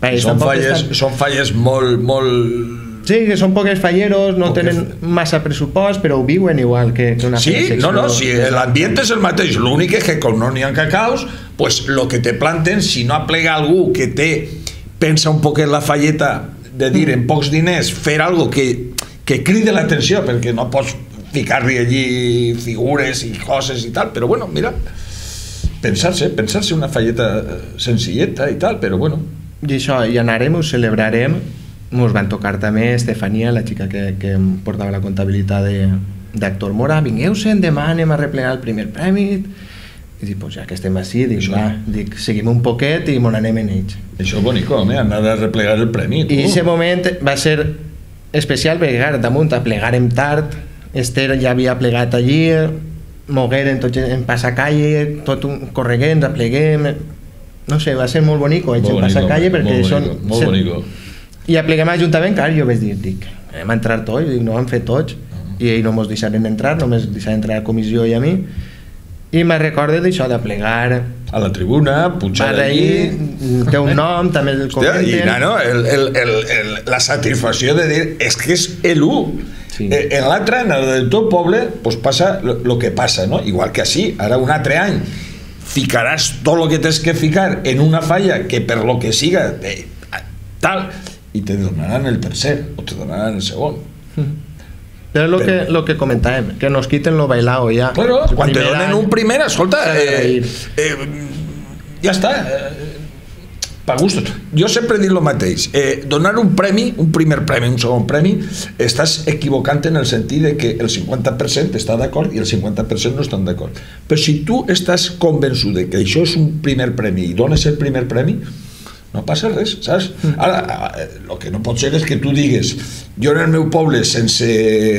Són falles molt... Sí, que són poques falleros, no tenen massa pressupost, però ho viuen igual que una secció. Sí, l'ambient és el mateix, l'únic és que com no n'hi ha cacaus, pues lo que te planten, si no aplega algú que pensa un poquet la falleta de dir en pocs diners, fer algo que cride l'atenció, perquè no pots ficar-li allí figures i coses i tal, però bueno, mira, pensar-se una falleta senzilleta i tal, però bueno. I això, i anarem, ho celebrarem. Ens van tocar també Estefania, la xica que portava la comptabilitat d'actor Mora, vingueu-se'n, demà anem a replegar el primer premi. I dic, pues ja que estem així, dic, va, dic, seguim un poquet i m'on anem en ells. Això és bonic, home, anar a replegar el premi. I aquest moment va ser especial perquè, clar, damunt a plegàrem tard, Esther ja havia plegat allí, mogueren tots en passacalle, tot correguent, apleguem, no sé, va ser molt bonic en passacalle perquè són... Molt bonic. I apleguem a l'Ajuntament, clar, jo vaig dir, dic, anem a entrar tots, dic, no ho han fet tots, i ells no ens deixaren entrar, només deixaren entrar a la comissió i a mi, i me'n recordo d'això, de plegar a la tribuna, pujar allí, té un nom, també el comenten. I no, la satisfacció de dir, és que és l'1. Sí. En l'altre, en el del teu poble, pues passa lo que passa, no? Igual que així, ara un altre any ficaràs tot el que tens que ficar en una falla que per lo que siga tal, i te donaran el tercer o te donaran el segon. Però és el que comentàvem, que nos quiten lo bailao ja. Claro, quan te donen un primer, escolta, ja està, pa gustos. Jo sempre he dit el mateix, donar un premi, un primer premi, un segon premi, estàs equivocant en el sentit de que el 50% està d'acord i el 50% no estan d'acord. Però si tu estàs convençut de que això és un primer premi i dones el primer premi, no passa res, saps? Ara, el que no pot ser és que tu digues, jo en el meu poble sense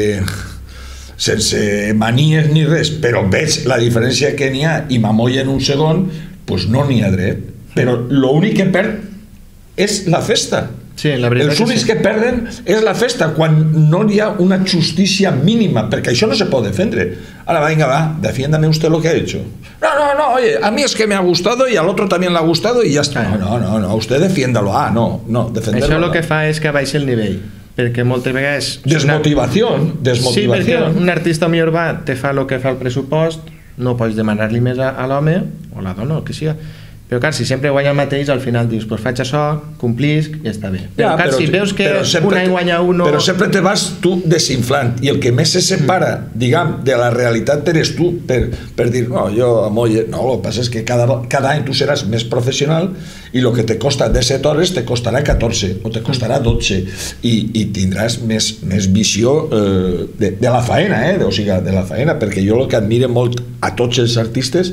manies ni res, però veig la diferència que n'hi ha i m'amolla en un segon, doncs no n'hi ha dret. Però l'únic que perd és la festa. Sí, la veritat els únics que perden és la festa quan no hi ha una justícia mínima, perquè això no se pot defendre. Ahora venga, va, defiéndame usted lo que ha hecho. No, oye, a mí es que me ha gustado y al otro también le ha gustado y ya está. No, usted defiéndalo. No, defenderlo. Això el que fa és que baixa el nivell, perquè moltes vegades... Desmotivació. Sí, perquè un artista millor va, te fa el que fa el pressupost, no pots demanar-li més a l'home o la dona, el que sigui. Però clar, si sempre guanya el mateix, al final dius, pues faig això, complisc i està bé. Però clar, si veus que un any guanya uno... Però sempre te vas tu desinflant, i el que més se separa, diguem, de la realitat eres tu, per dir, no, jo amolle... No, el que passa és que cada any tu seràs més professional i el que te costa 17 hores te costarà 14 o te costarà 12 i tindràs més visió de la faena, o sigui, de la faena, perquè jo el que admiro molt a tots els artistes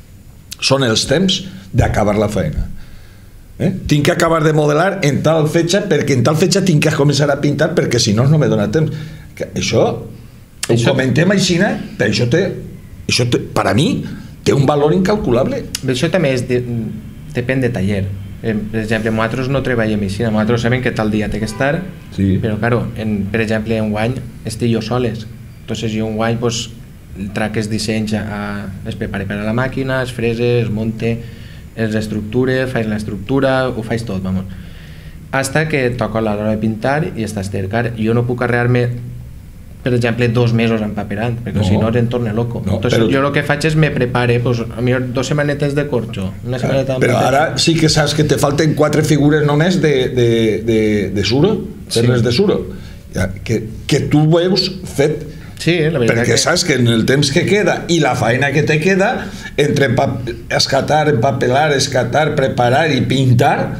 són els temps d'acabar la feina. Tinc que acabar de modelar en tal fetge perquè en tal fetge tinc que començar a pintar perquè si no no me dona temps. Això ho comentem així, però això per a mi té un valor incalculable. Això també depèn de taller. Per exemple, nosaltres no treballem així, nosaltres sabem que tal dia té que estar, però claro, per exemple, en guany estic jo soles, entonces jo en guany trac els dissenys, es prepara per a la màquina, es frese, es monte, es reestructura, faig l'estructura, ho faig tot, vamos. Hasta que toca l'hora de pintar i estàs tercar. Jo no puc arrear-me, per exemple, 2 mesos empaperant, perquè si no em torna loco. Entonces jo el que faig és me prepare, a millor 2 setmanetes de corxo, una setmaneta de... Però ara sí que saps que te falten 4 figures només de suro, terres de suro, que tu veus fet. Sí, la veritat perquè saps que en el temps que queda i la feina que te queda entre escatar, empapelar, escatar, preparar i pintar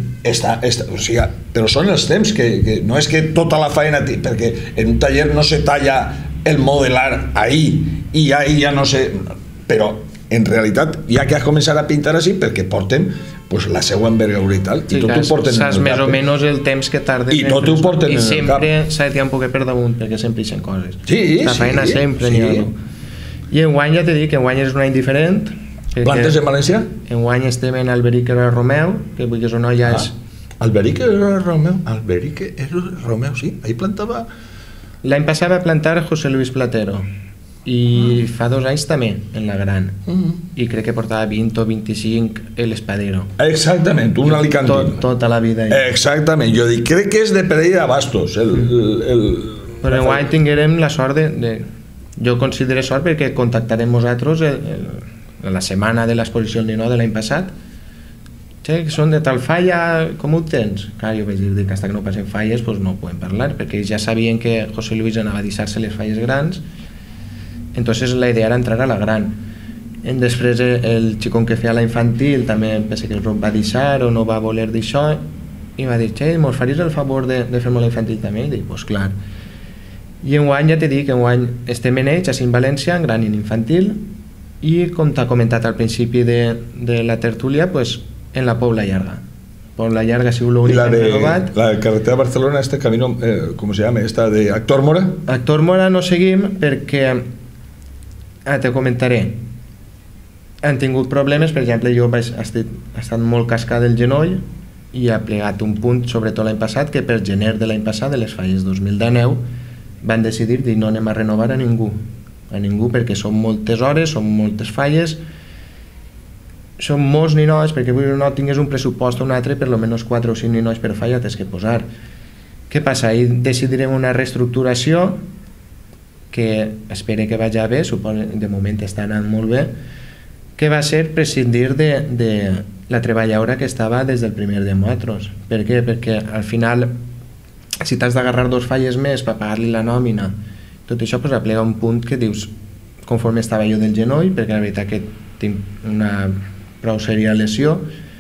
o sigui, però són els temps que no és que tota la feina, perquè en un taller no se talla el modelar ahí i ahí ja no sé, però en realitat ja que has començat a pintar així perquè porten la seva envergadura i tal, i tot ho porten en el cap. Saps més o menys el temps que tarden i tot ho porten en el cap. I sempre s'ha de tirar un poquet per damunt perquè sempre hi són coses. La feina sempre n'hi ha. I enguany ja t'he dit que enguany és un any diferent. Plantes en València? Enguany estem en Alberic Romeu, que vull que és una olla és... Alberic Romeu, sí, ahí plantava... L'any passat va plantar José Luis Platero i fa 2 anys també en la gran i crec que portava 20 o 25 l'Espadero. Exactament, un alicantín. Tota la vida. Exactament, jo dic, crec que és de Pereira Bastos. Però enguany tinguérem la sort de... Jo considero sort perquè contactarem nosaltres la setmana de l'exposició del Ninot de l'any passat. Que són de tal falla, com ho tens? Clar, jo vaig dir que fins que no passen falles no podem parlar, perquè ja sabien que José Luis anava a deixar-se les falles grans. Entonces la idea era entrar a la gran. Després el xicón que feia la infantil també pensa que el va deixar o no va voler d'això i va dir, mos faries el favor de fer-me la infantil també? I dic, pues clar. I enguany, ja t'he dit que enguany estem en ells, a València, en gran i en infantil, i com t'ha comentat al principi de la tertúlia, pues, en la Pobla Llarga. Pobla Llarga ha sigut l'únic que hem renovat. La carretera de Barcelona, este camino, ¿cómo se llama? ¿Esta de Actor Mora? Actor Mora no seguim perquè, te comentaré, han tingut problemes, per exemple, jo he estat molt cascat del genoll i ha plegat un punt, sobretot l'any passat, que per gener de l'any passat, de les falles 2019, van decidir dir no anem a renovar a ningú, perquè són moltes hores, són moltes falles, són molts ninots, perquè no tingués un pressupost o un altre, per almenys 4 o 5 ninots per falla tens que posar. Què passa? Ahir decidirem una reestructuració que espero que vagi bé, de moment està anant molt bé, que va ser prescindir de la treballadora que estava des del primer de nosaltres. Per què? Perquè al final, si t'has d'agarrar 2 falles més per pagar-li la nòmina, tot això aplega un punt que dius, conforme estava jo del genoll, perquè la veritat que tinc una prou sèria lesió,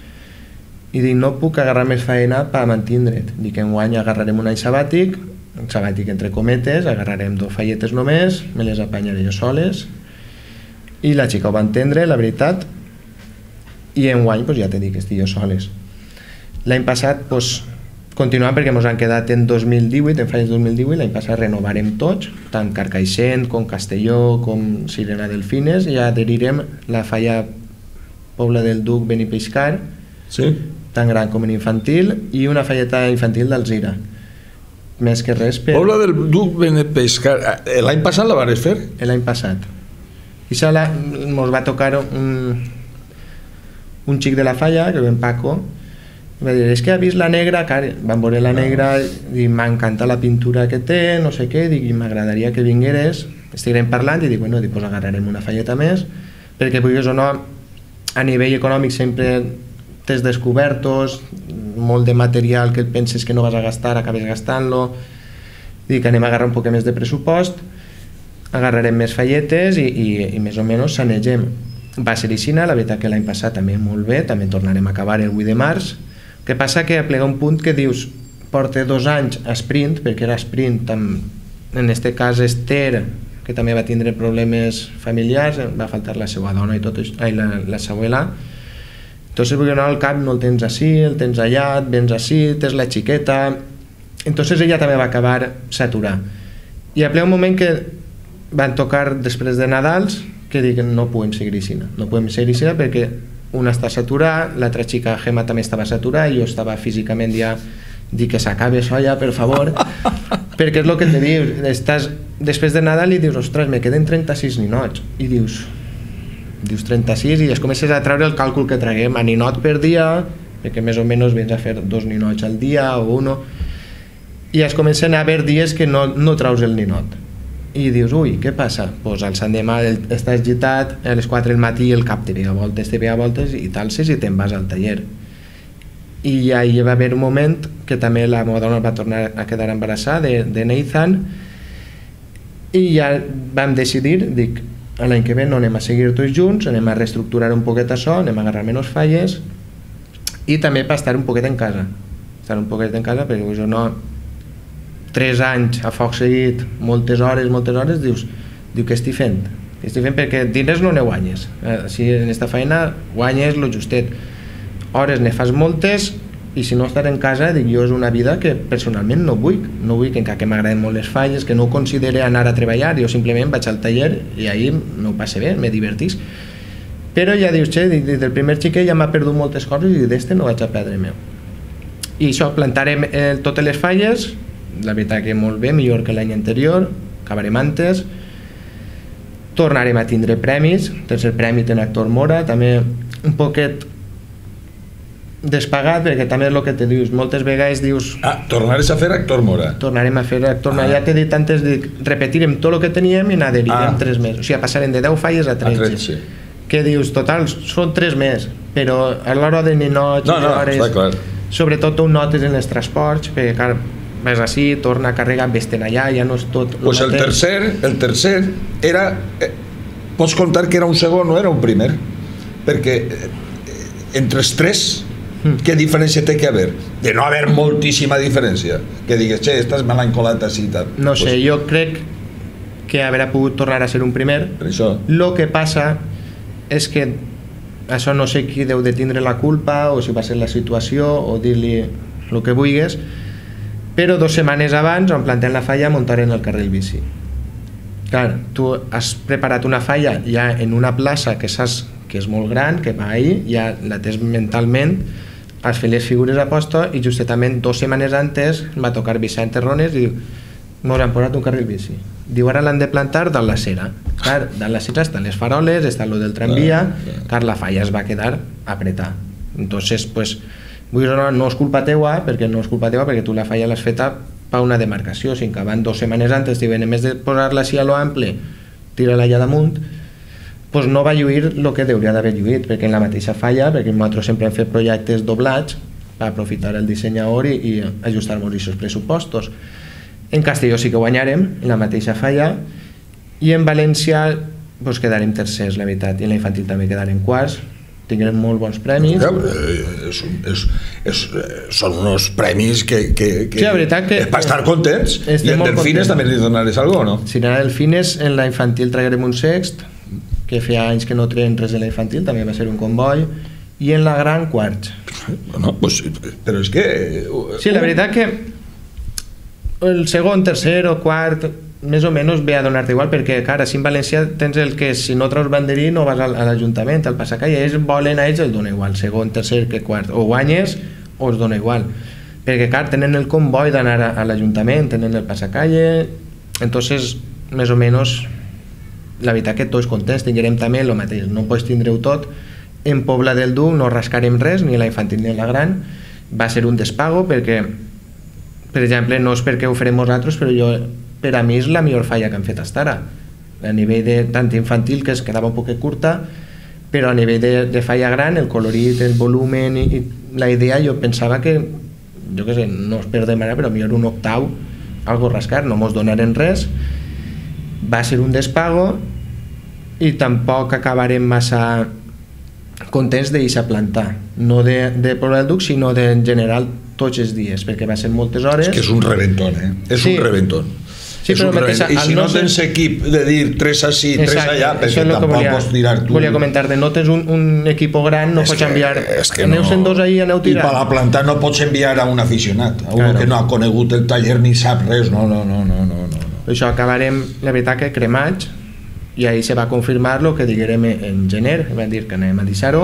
i dic, no puc agarrar més feina per mantindre't. Dic, enguany agarrarem un any sabàtic, un sabàtic entre cometes, agarrarem 2 falletes només, me les apanyaré jo soles, i la xica ho va entendre, la veritat, i enguany ja t'he dit que estic jo soles. L'any passat continuem perquè ens han quedat en 2018, en falles 2018, l'any passat renovarem tots, tant Carcaixent com Castelló com Sirena Delfines, i adherirem la falla Pobla del Duc Benipeixcar, tan gran com en infantil, i una falleta infantil d'Alzira. Més que res per... Pobla del Duc Benipeixcar, l'any passat la vas fer? L'any passat. I ens va tocar un xic de la falla, que en Paco, va dir, és que ha vist la negra, van veure la negra i m'encanta la pintura que té, no sé què, i m'agradaria que vingueres, estiguem parlant i dic, bueno, doncs agarrarem una falleta més, perquè vulguis o no, a nivell econòmic sempre tens descobertos, molt de material que penses que no vas a gastar, acabes gastant-lo, dic, anem a agarrar un poc més de pressupost, agarrarem més falletes i més o menys sanegem. Va ser així, la veritat que l'any passat també molt bé, també tornarem a acabar el 8 de març. El que passa que aplega un punt que dius, porta 2 anys a sprint, perquè era sprint, en aquest cas Esther, que també va tindre problemes familiars, va faltar la seva dona i tot això, la seva abuela. Entonces, perquè no, al cap no el tens així, el tens allà, et vens així, tens la xiqueta. Entonces ella també va acabar saturar. I aplega un moment que van tocar després de Nadals, que diuen no podem seguir així, no podem seguir així perquè una està saturada, l'altra xica Gemma també estava saturada i jo estava físicament ja dic que s'acabi això ja, per favor, perquè és el que te dius, estàs després de Nadal i dius, ostres, me queden 36 ninots, i dius 36 i es comences a treure el càlcul que traguem a ninot per dia, perquè més o menys vens a fer 2 ninots al dia o 1, i es comencen a haver dies que no traus el ninot. I dius, ui, què passa? Doncs al sant demà estàs gitat, a les 4 del matí el cap te ve a voltes i t'alces i te'n vas al taller. I ja hi va haver un moment que també la meva dona va tornar a quedar embarassada de Nathan i ja vam decidir, dic, l'any que ve no anem a seguir tots junts, anem a reestructurar un poquet això, anem a agarrar menys falles i també per estar un poquet en casa. Estar un poquet en casa perquè jo no... 3 anys a foc seguit, moltes hores, dius, què estic fent? Què estic fent? Perquè diners no ne guanyes. Si en aquesta feina guanyes lo justet. Hores ne fas moltes i si no estar en casa, dic, jo és una vida que personalment no vull. No vull que encara que m'agraden molt les falles, que no considere anar a treballar, jo simplement vaig al taller i ahir no ho passe bé, me divertís. Però ja dius, des del primer xiquet ja m'ha perdut moltes coses i d'este no vaig a perdre meu. I això, plantarem totes les falles, la veritat que molt bé, millor que l'any anterior, acabarem antes, tornarem a tindre premis, tercer premi en Actor Mora, també un poquet despagat, perquè també és el que te dius, moltes vegades dius... tornaràs a fer Actor Mora. Tornarem a fer Actor Mora, ja t'he dit antes, repetirem tot el que teníem i n'adherirem 3 més, o sigui, passarem de 10 falles a 13. Que dius, total, són 3 més, però a l'hora de ninots, sobretot ho notes en els transports, perquè clar, vas així, torna a carregar, vés-te'n allà, ja no és tot pues el tercer era, pots contar que era un segon, no era un primer, perquè entre els 3 Què diferència té que haver? De no haver moltíssima diferència. Que digues, che, estàs me l'han colat així. No sé, jo crec que haurà pogut tornar a ser un primer. Per això. Lo que passa és que això no sé qui deu de tindre la culpa o si va ser la situació o dir-li el que vulguis, però 2 setmanes abans, on planten la falla, muntaren el carril bici. Clar, tu has preparat una falla ja en una plaça que saps que és molt gran, que va ahir, ja la tens mentalment, has fet les figures a posta i justament 2 setmanes antes va tocar Vicent Terrones i diu, mos han posat un carril bici. Diu, ara l'han de plantar dalt la cera. Clar, dalt la cera estan les faroles, està lo del tramvia, clar, la falla es va quedar apretar. Entonces, pues, vull dir, no és culpa teua, perquè no és culpa teua, perquè tu la falla l'has feta per una demarcació, si que van 2 setmanes antes, diuen, en més de posar-la així a lo ample, tira-la allà damunt, pues no va lluir el que hauria d'haver lluït, perquè en la mateixa falla, perquè nosaltres sempre hem fet projectes doblats per aprofitar el dissenyador i ajustar-nos aquests pressupostos. En Castelló sí que guanyarem, en la mateixa falla, i en València pues, quedarem tercers, la veritat, i en la infantil també quedarem quarts, tindrem molt bons premis. Són uns premis que sí, la veritat que per estar contents. I en Delfines també li donaràs alguna cosa, no? Si en Delfines, en la infantil traguerem un sext, que feia anys que no treien res en la infantil, també va ser un comboi, i en la gran quarts. Bueno, pues, però és que... Sí, la veritat que el segon, tercer o quart més o menys ve a donar-te igual, perquè clar, així en València tens el que si no treus banderí no vas a l'Ajuntament, al passacalle, ells volen a ells, el dona igual, segon, tercer que quart, o guanyes o es dona igual, perquè clar, tenen el comboi d'anar a l'Ajuntament, tenen el passacalle, entonces més o menys la veritat que tots contents, tinguerem també el mateix, no pots tindre-ho tot. En Pobla del Duc no rascarem res, ni la infantil ni la gran, va ser un despago perquè, per exemple, no és perquè ho farem nosaltres, però per a mi és la millor falla que han fet fins ara, a nivell de tant infantil, que es quedava un poc curta, però a nivell de falla gran, el colorit, el volumen i la idea, jo pensava que, jo què sé, no és per demanar, però millor un octau, algo rascar, no mos donaren res, va ser un despago i tampoc acabarem massa contents d'eixa plantar, no de Pobla del Duc, sinó de, en general tots els dies, perquè va ser moltes hores. És que és un reventón, és sí. Un reventón. Sí, però mateixa, i si no tens equip de dir 3 així, 3 allà, perquè tampoc pots tirar tu. Volia comentar, no tens un equip gran, no pots enviar, aneu sent 2 ahí, aneu tirant. I per la plantar no pots enviar a un aficionat, a un que no ha conegut el taller ni sap res, no. Per això acabarem, la veritat, que cremats, i ahir se va confirmar el que diguérem en gener, vam dir que anem a deixar-ho,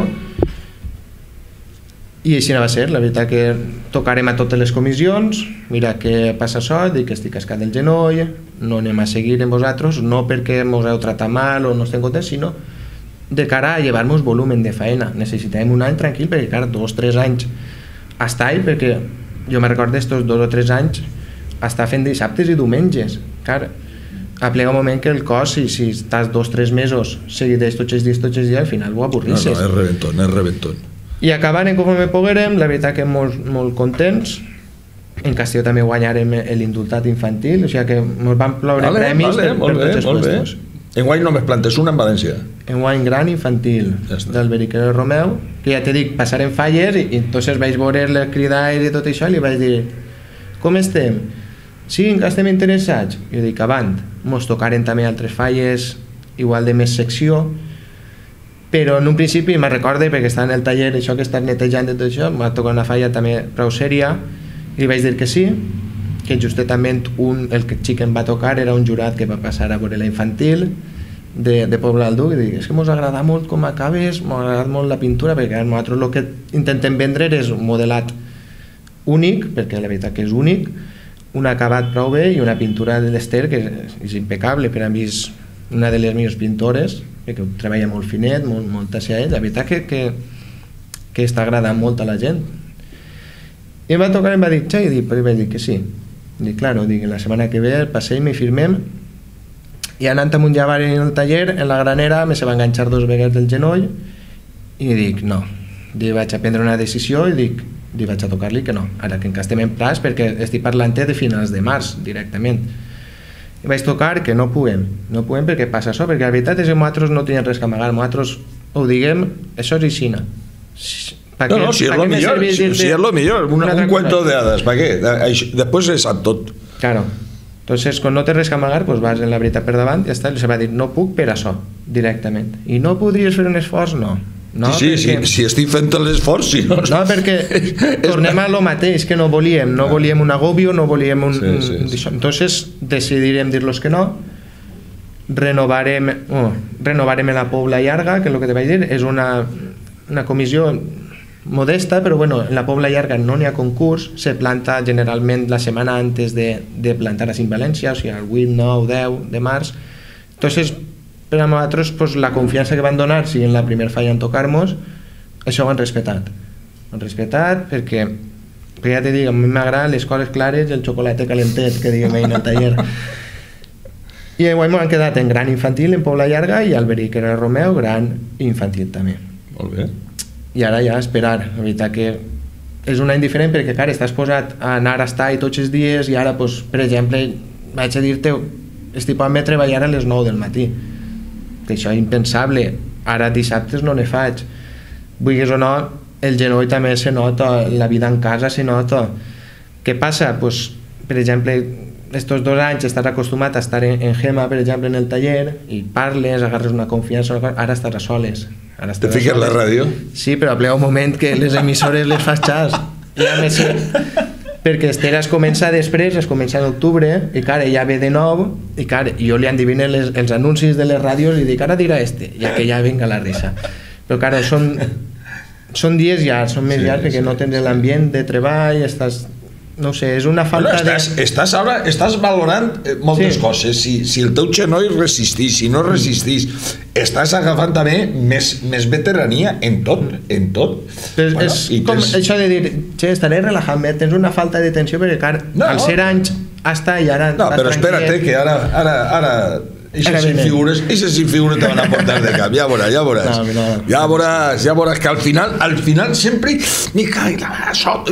i així no va ser. La veritat que tocarem a totes les comissions, mira què passa això, dic que estic cascat del genoll, no anem a seguir amb vosaltres, no perquè mos heu tratat mal o no estem contents, sinó de cara a llevar-nos volumen de faena. Necessitem un any tranquil, perquè clar, 2 o 3 anys hasta ahí, perquè jo me recordo d'estos 2 o 3 anys estar fent dissabtes i diumenges. Clar, aplega un moment que el cos, si estàs 2 o 3 mesos seguidets tots els dies, al final ho avorrisses. No, és reventón. I acabarem conforme poguerem, la veritat que molt contents. En Castelló també guanyarem l'indultat infantil, o sigui que ens van ploure premis per tots els puestos. Enguany només plantes una en València. Enguany gran infantil, del Beriquero Romeu, que ja t'he dit, passarem falles i entonces vaig veure les cridaires i tot això i li vaig dir, com estem? Sí, encara estem interessats. Jo dic, avant, mos tocaren també altres falles, igual de més secció, però en un principi me recorde, perquè estava en el taller, això que estàs netejant de tot això, m'ha tocat una falla també prou sèria, i li vaig dir que sí, que justament el xic que em va tocar era un jurat que va passar a veure la infantil de Pobla del Duc, i dic, és que mos agrada molt com acabes, mos agrada molt la pintura, perquè nosaltres el que intentem vendre és un modelat únic, perquè la veritat que és únic, un acabat prou bé i una pintura de l'Ester que és impecable, per a mi és una de les millors pintores, que treballa molt finet, molt hacia ell, la veritat que està agradant molt a la gent. I em va tocar i em va dir, i vaig dir que sí. Dic, claro, la setmana que ve passem i firmem, i anant amunt ja en el taller, en la granera, me se va enganxar 2 vegades del genoll, i dic, no. Vaig a prendre una decisió i dic, vaig a tocar-li que no, ara que encara estem en plaç, perquè estic parlant de finals de març directament, i vaig tocar que no puguem perquè passa això, perquè la veritat és que nosaltres no tenim res que amagar, nosaltres ho diguem, això és aixina, No, si és lo millor, si és lo millor, un cuento de hadas, ¿para qué? Después se sap tot. Claro. Entonces, quan no té res que amagar, pues vas en la veritat per davant i ja està, se va dir, no puc per això, directament. I no podries fer un esforç? No. No, sí, perquè... si estic fent l'esforç, sí. No, perquè tornem a lo mateix que no volíem un agobio, no volíem un... Entonces decidirem dir-los que no, renovarem la Pobla Llarga, que és el que te vaig dir, és una comissió modesta, però bueno, en la Pobla Llarga no n'hi ha concurs, se planta generalment la setmana antes de plantar a Cinc València, o sigui, el 8, 9, 10 de març. Entonces, per a nosaltres, pues, la confiança que van donar, si en la primera falla en tocar-nos, això ho han respetat. Ho han respetat perquè ja te dic, a mi m'agraden les coses clares i el xocolate calentet, que diguem en el taller. I avui m'han quedat en gran infantil, en Pobla Llarga, i Alberic era Romeu, gran infantil també. Molt bé. I ara ja esperar, la veritat que és un any diferent perquè, clar, estàs posat a anar a estar tots els dies i ara, pues, per exemple, vaig a dir-te, estic a treballar a les 9 del matí, que això és impensable, ara dissabtes no ne faig, vulguis o no, el genoll també se nota, la vida en casa se nota. Què passa? Pues, per exemple, estos 2 anys estàs acostumat a estar en Gema, per exemple, en el taller, i parles, agarres una confiança, ara estàs a soles. Te fiques la ràdio? Sí, però a un moment que les emissores les fas xas. Ja me sé, perquè Esther es comença després, es comença en octubre, i cara, ja ve de nou, i cara, jo li endivine els anuncis de les ràdios i dic, ara dirà ja que ja venga la risa. Però cara, són dies llargs, són més llargs, perquè no tens l'ambient de treball, estàs... No sé, és una falta de... Estàs valorant moltes coses. Si el teu genoll resistís, si no resistís, estàs agafant també més veterania en tot. És com això de dir, estaré relajant-me, tens una falta de tensió perquè, clar, al ser anys hasta i ara... No, però espera't, que ara Eixes infigures te van a portar de cap, ja veuràs. Ja veuràs que al final sempre m'hi caig això,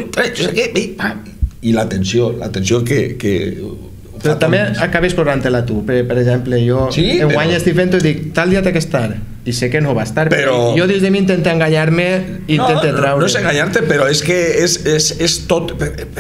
i la tensió que... Però també acabes plorant-te-la tu. Per exemple, jo enguany estic fent-ho i dic, tal dia té que estar, i sé que no va estar, però jo des de mi intento enganyar-me, intento treure. No és enganyar-te, però és que és tot...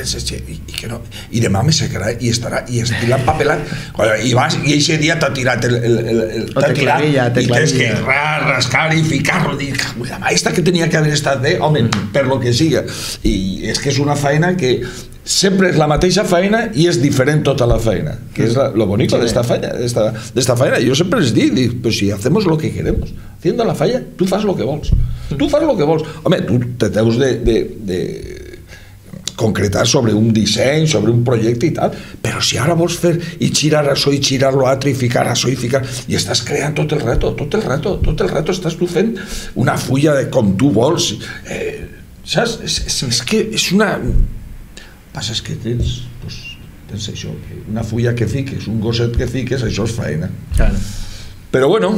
I demà me secarà i estarà, i estic empapelat, i vas, i aquest dia t'ha tirat el teclat, i tens que rascar i ficar-lo, i dir, aquesta que tenia que haver estat bé, home, per lo que siga. I és que és una feina que sempre és la mateixa feina i és diferent tota la feina, que és lo bonito d'esta feina. Jo sempre les dic, pues si hacemos lo que queremos, haciendo la falla, tu fas lo que vols. Home, tu te deus de concretar sobre un disseny, sobre un projecte i tal, però si ara vols fer i girar això i girar l'altre i ficar això i ficar, i estàs creant tot el rato estàs tu fent una fulla de com tu vols, saps? És que és una... Passa és que tens això, una fulla que fiques, un gosset que fiques, això és feina. Però bueno,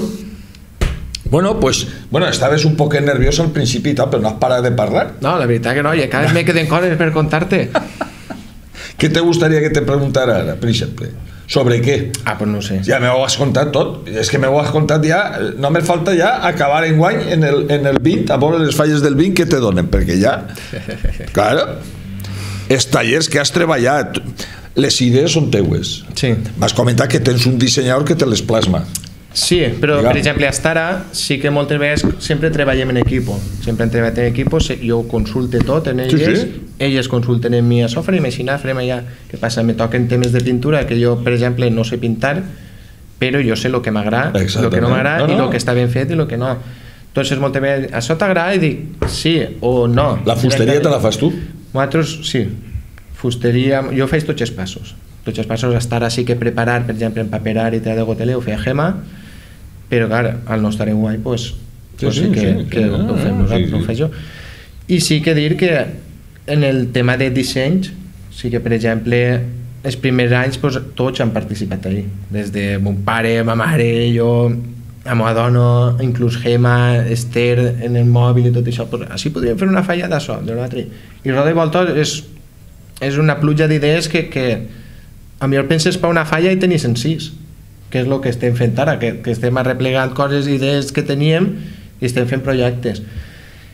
estaves un poc nerviós al principi i tal, però no has parat de parlar. No, la veritat que no, i cada vegada me queden coses per contar-te. Què te gustaría que te preguntara ara, per exemple? ¿Sobre què? Pues no sé. Ja m'ho has contat tot, és que m'ho has contat ja, només falta ja acabar enguany en el 20, a veure les falles del 20 que te donen, perquè ja, claro, els tallers que has treballat, les idees són teues. Sí. M'has comentat que tens un dissenyador que te les plasma. Sí, però per exemple, hasta ara sí que moltes vegades sempre treballem en equip. Sempre hem treballat en equip, jo consulte tot en elles, elles consulten en mi, això farem així, farem allà. Què passa? Me toquen temes de pintura que jo, per exemple, no sé pintar, però jo sé el que m'agrada, el que no m'agrada i el que està ben fet i el que no. Entonces, moltes vegades, això t'agrada? I dic sí o no. La fusteria te la fas tu? Nosaltres, sí, fusteria, jo faig tots els passos, estar així que preparar, per exemple, empaperar i treure de gotelé, ho feia Gema, però clar, al no estar en guai, pues sí que ho fem nosaltres, ho faig jo. I sí que dir que en el tema de dissenys, sí que, per exemple, els primers anys tots han participat ahí, des de mon pare, ma mare, jo, a meva dona, inclús Gema, Esther en el mòbil i tot això, així podríem fer una falla d'això, de l'altre. I Roda i Volta és una pluja d'idees que a millor penses per una falla i tenis en 6, que és el que estem fent ara, que estem arreplegant coses, idees que teníem i estem fent projectes.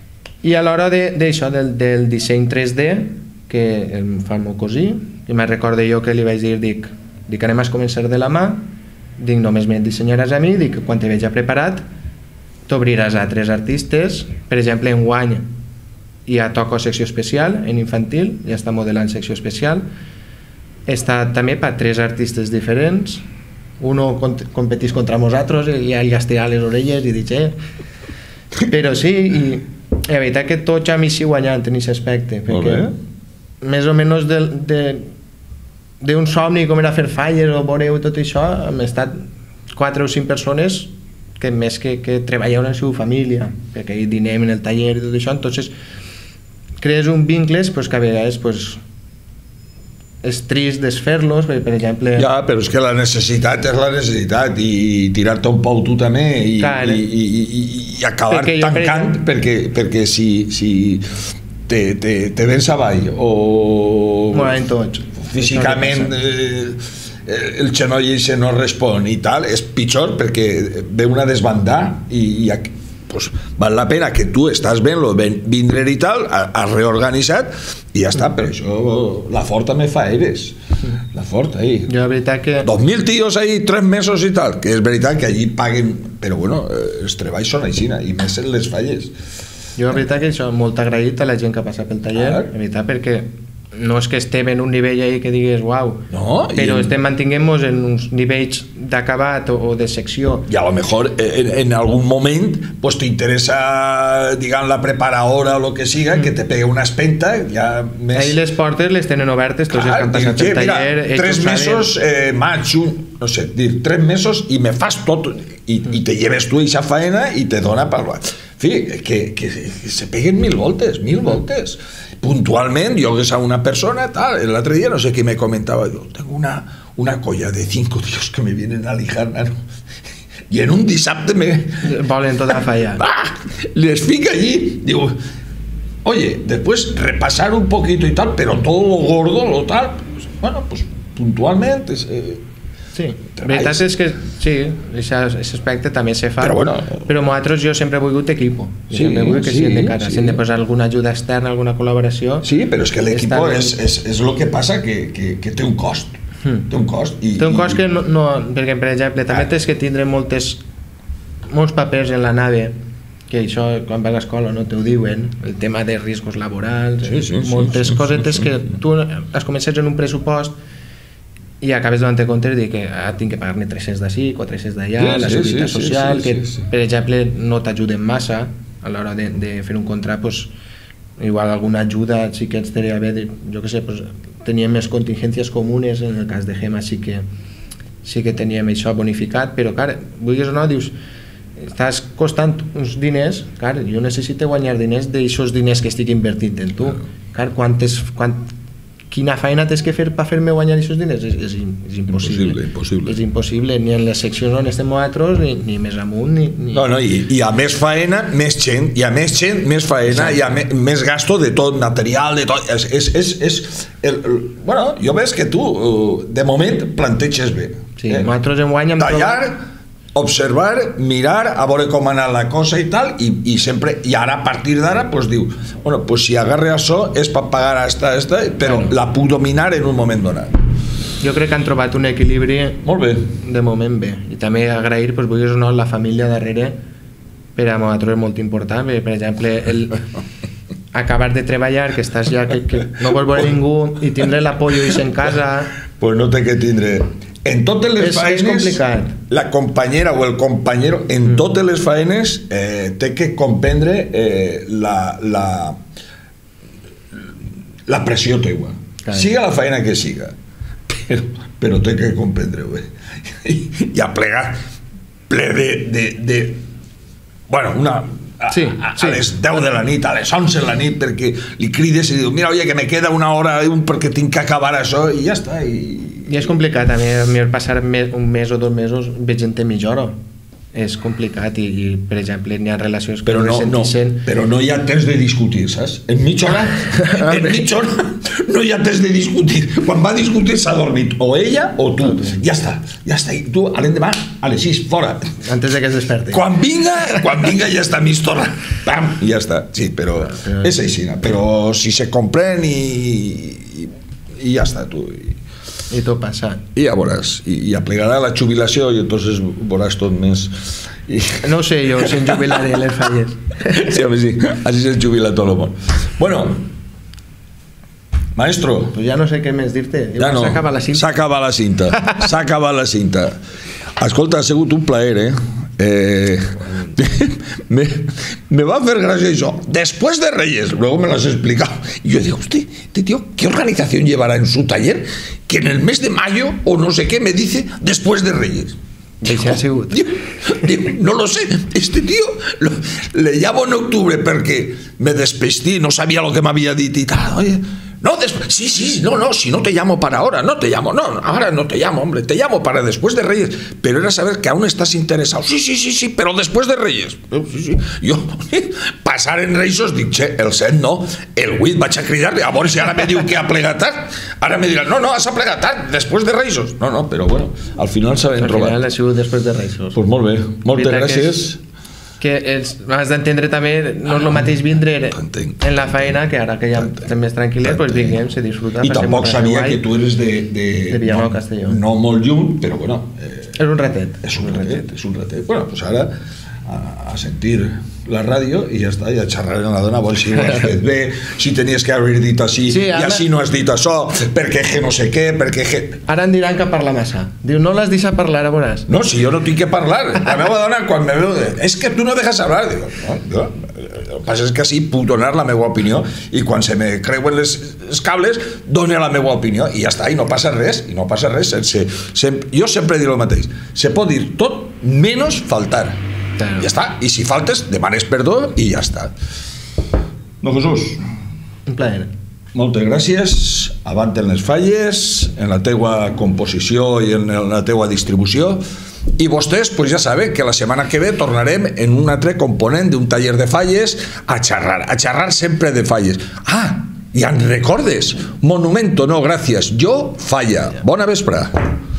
I a l'hora d'això, del disseny 3D, que em fa el meu cosí, i me'n recordo jo que li vaig dir, dic anem a començar de la mà, dic només me dissenyaràs a mi, dic quan te veig ja preparat t'obriràs a 3 artistes, per exemple enguany ja toco secció especial en infantil, ja està modelant secció especial, està també per 3 artistes diferents, uno competís contra nosaltres i ja li estirà les orelles i dic però sí, i la veritat que tots a mi sí guanyant en aquest aspecte, perquè més o menys d'un somni com era fer falles o veureu tot això, hem estat 4 o 5 persones que més que treballar en la seva família, perquè hi dinem en el taller i tot això, entonces crees un vincles que a vegades és trist desfer-los, per exemple... Ja, però és que la necessitat és la necessitat i tirar-te un pou tu també i acabar tancant perquè si te vens avall o físicament el genoll no respon i tal, és pitjor perquè ve una desbandada i pues val la pena que tu estàs ben-lo vindre i tal, has reorganitzat i ja està, però això la Ford també fa eres, la Ford ahí jo la veritat que 2.000 tios ahí 3 mesos i tal, que és veritat que allí paguen, però bueno, els treballs són així i més en les falles. Jo la veritat que això molt agraït a la gent que ha passat pel taller, la veritat, perquè no és que estem en un nivell ahí que digues uau, però estem mantinguem-nos en uns nivells d'acabat o de secció i a lo mejor en algun moment pues t'interessa diguem la preparadora o lo que siga que te pegue una espenta ja més... ahí les portes les tenen obertes tots els que han passat pel taller 3 mesos, maig, no sé, 3 mesos i me fas tot i te lleves tu eixa faena i te dona per... fi, que se peguen 1000 voltes puntualment, jo que sé una persona tal, l'altre dia no sé qui me comentava yo tengo una colla de 5 tíos que me vienen a lijar nano y en un dissabte me volen tota falla les fica allí, digo oye, después repasar un poquito y tal, pero todo lo gordo, lo tal pues, bueno, pues puntualment sí, la veritat és que sí, aquest aspecte també se fa, però nosaltres jo sempre he volgut equipo, sempre he volgut que si hem de cara, si hem de posar alguna ajuda externa, alguna col·laboració sí, però és que l'equipo és el que passa que té un cost té un cost que no, perquè per exemple també tens que tindre molts papers en la nave que això quan vas a l'escola no t'ho diuen, el tema de riscos laborals moltes cosetes que tu has començat en un pressupost i acabes donant compte de que tinc que pagar-ne 300 d'ací, 400 d'allà, la seguretat social, que per exemple no t'ajuden massa a l'hora de fer un contrat, igual alguna ajuda sí que ens tenia bé, jo què sé, teníem més contingències comunes, en el cas de Gema sí que teníem això bonificat, però clar, vulguis o no, dius, estàs costant uns diners, clar, jo necessito guanyar diners d'aixòs diners que estic invertint en tu, clar, quina feina tens que fer per fer-me guanyar aquests diners? És impossible. És impossible, ni en les seccions on estem nosaltres, ni més amunt, ni... No, i a més faena, més gent, i a més gent, més faena, i a més gasto de tot, material, de tot... Bueno, jo veig que tu, de moment, planteges bé. Sí, nosaltres en guany... Tallar, observar, mirar, a veure com ha anat la cosa i tal, i sempre, i ara a partir d'ara pues diu, bueno, pues si agarre això és per pagar esta, però la puc dominar en un moment donat. Jo crec que han trobat un equilibri molt bé, de moment bé, i també agrair, pues vulguis o no, la família darrere, per a nosaltres és molt important, per exemple, acabar de treballar, que estàs ja, que no vols veure ningú, i tindre l'apollo en casa... Pues no té que tindre... En totes les faenes, la companyera o el companyero, en totes les faenes té que comprendre la pressió teua. Siga la faena que siga, però té que comprendre-ho. I a plegar ple de bueno, a les 10 de la nit, a les 11 de la nit, perquè li crides i dius, mira, oye, que me queda una hora perquè tinc que acabar això, i ja està. I és complicat, a mi passar un mes o 2 mesos veig gent mitja hora. és complicat i per exemple, n'hi ha relacions que però no hi ha temps de discutir, saps? En mitja hora no hi ha temps de discutir. Quan va discutir s'ha dormit o ella o tu. Ja està. I tu a l'endemà a les 6, fora. Antes de que es desperti. Quan vinga ja està mig torna. Pam, i ja està. Sí, però és així. Però si se comprèn i ja està, tu. I tot passa. I ja veuràs. I aplegarà la jubilació i entonces veuràs tot més. No sé jo si em jubilaré les falles. Sí, home, sí. Així se'l jubila tot el món. Bueno, maestro. Pues ja no sé què més dir-te. Ja no. S'acaba la cinta. S'ha acabat la cinta. Escolta, ha sigut un plaer, me va a hacer gracia eso. Después de Reyes, luego me lo has explicado. Y yo digo, usted, este tío, ¿qué organización llevará en su taller que en el mes de mayo o no sé qué me dice después de Reyes? Digo, no lo sé, este tío le llamo en octubre porque me despistí, no sabía lo que me había dicho y tal. Oye, no, sí, si no te llamo para ahora, ahora no te llamo, hombre, te llamo para después de Reyes, pero era saber que aún estás interesado. Sí, pero después de Reyes. Sí. Yo, passar en Reis os dic, el 7 no, el 8 vaig a cridar-li, a veure si ara me diu que ha plegat tard, ara me diran, no, has plegat tard, després de Reis. No, però bueno, al final s'havien trobat. Al final ha sigut després de Reis. Pues molt bé, moltes gràcies. Que has d'entendre també, no és el mateix vindre en la feina que ara que ja estem més tranquil·lets, doncs vinguem, se disfruta. I tampoc sabia que tu eres de Vilanova, Castelló. No molt lluny, però bueno. És un ratet. És un ratet. Bueno, doncs ara a sentir la ràdio i ja està, ja xerraré amb la dona, si ho has fet bé, si tenies que haver dit així i així no has dit això, perquè no sé què, Ara em diran que parla massa. Diu, no l'has deixat parlar, ara veuràs. No, si jo no tinc que parlar. La meva dona, quan me veu, és que tu no dejas hablar. Digo, no, el que passa és que sí, puc donar la meva opinió i quan se me creuen els cables, dono la meva opinió i ja està, i no passa res. Jo sempre dic el mateix. Se pot dir tot menys faltar. Claro. Ja està, i si faltes demanes perdó i ja està. No, Jesús, un plaer. Moltes gràcies, avanten les falles en la teua composició i en la teua distribució i vostès pues ja saben que la setmana que ve tornarem en un altre component d'un taller de falles a xerrar sempre de falles. I en recordes, Monumento no gràcies, jo falla. Bona vesprada.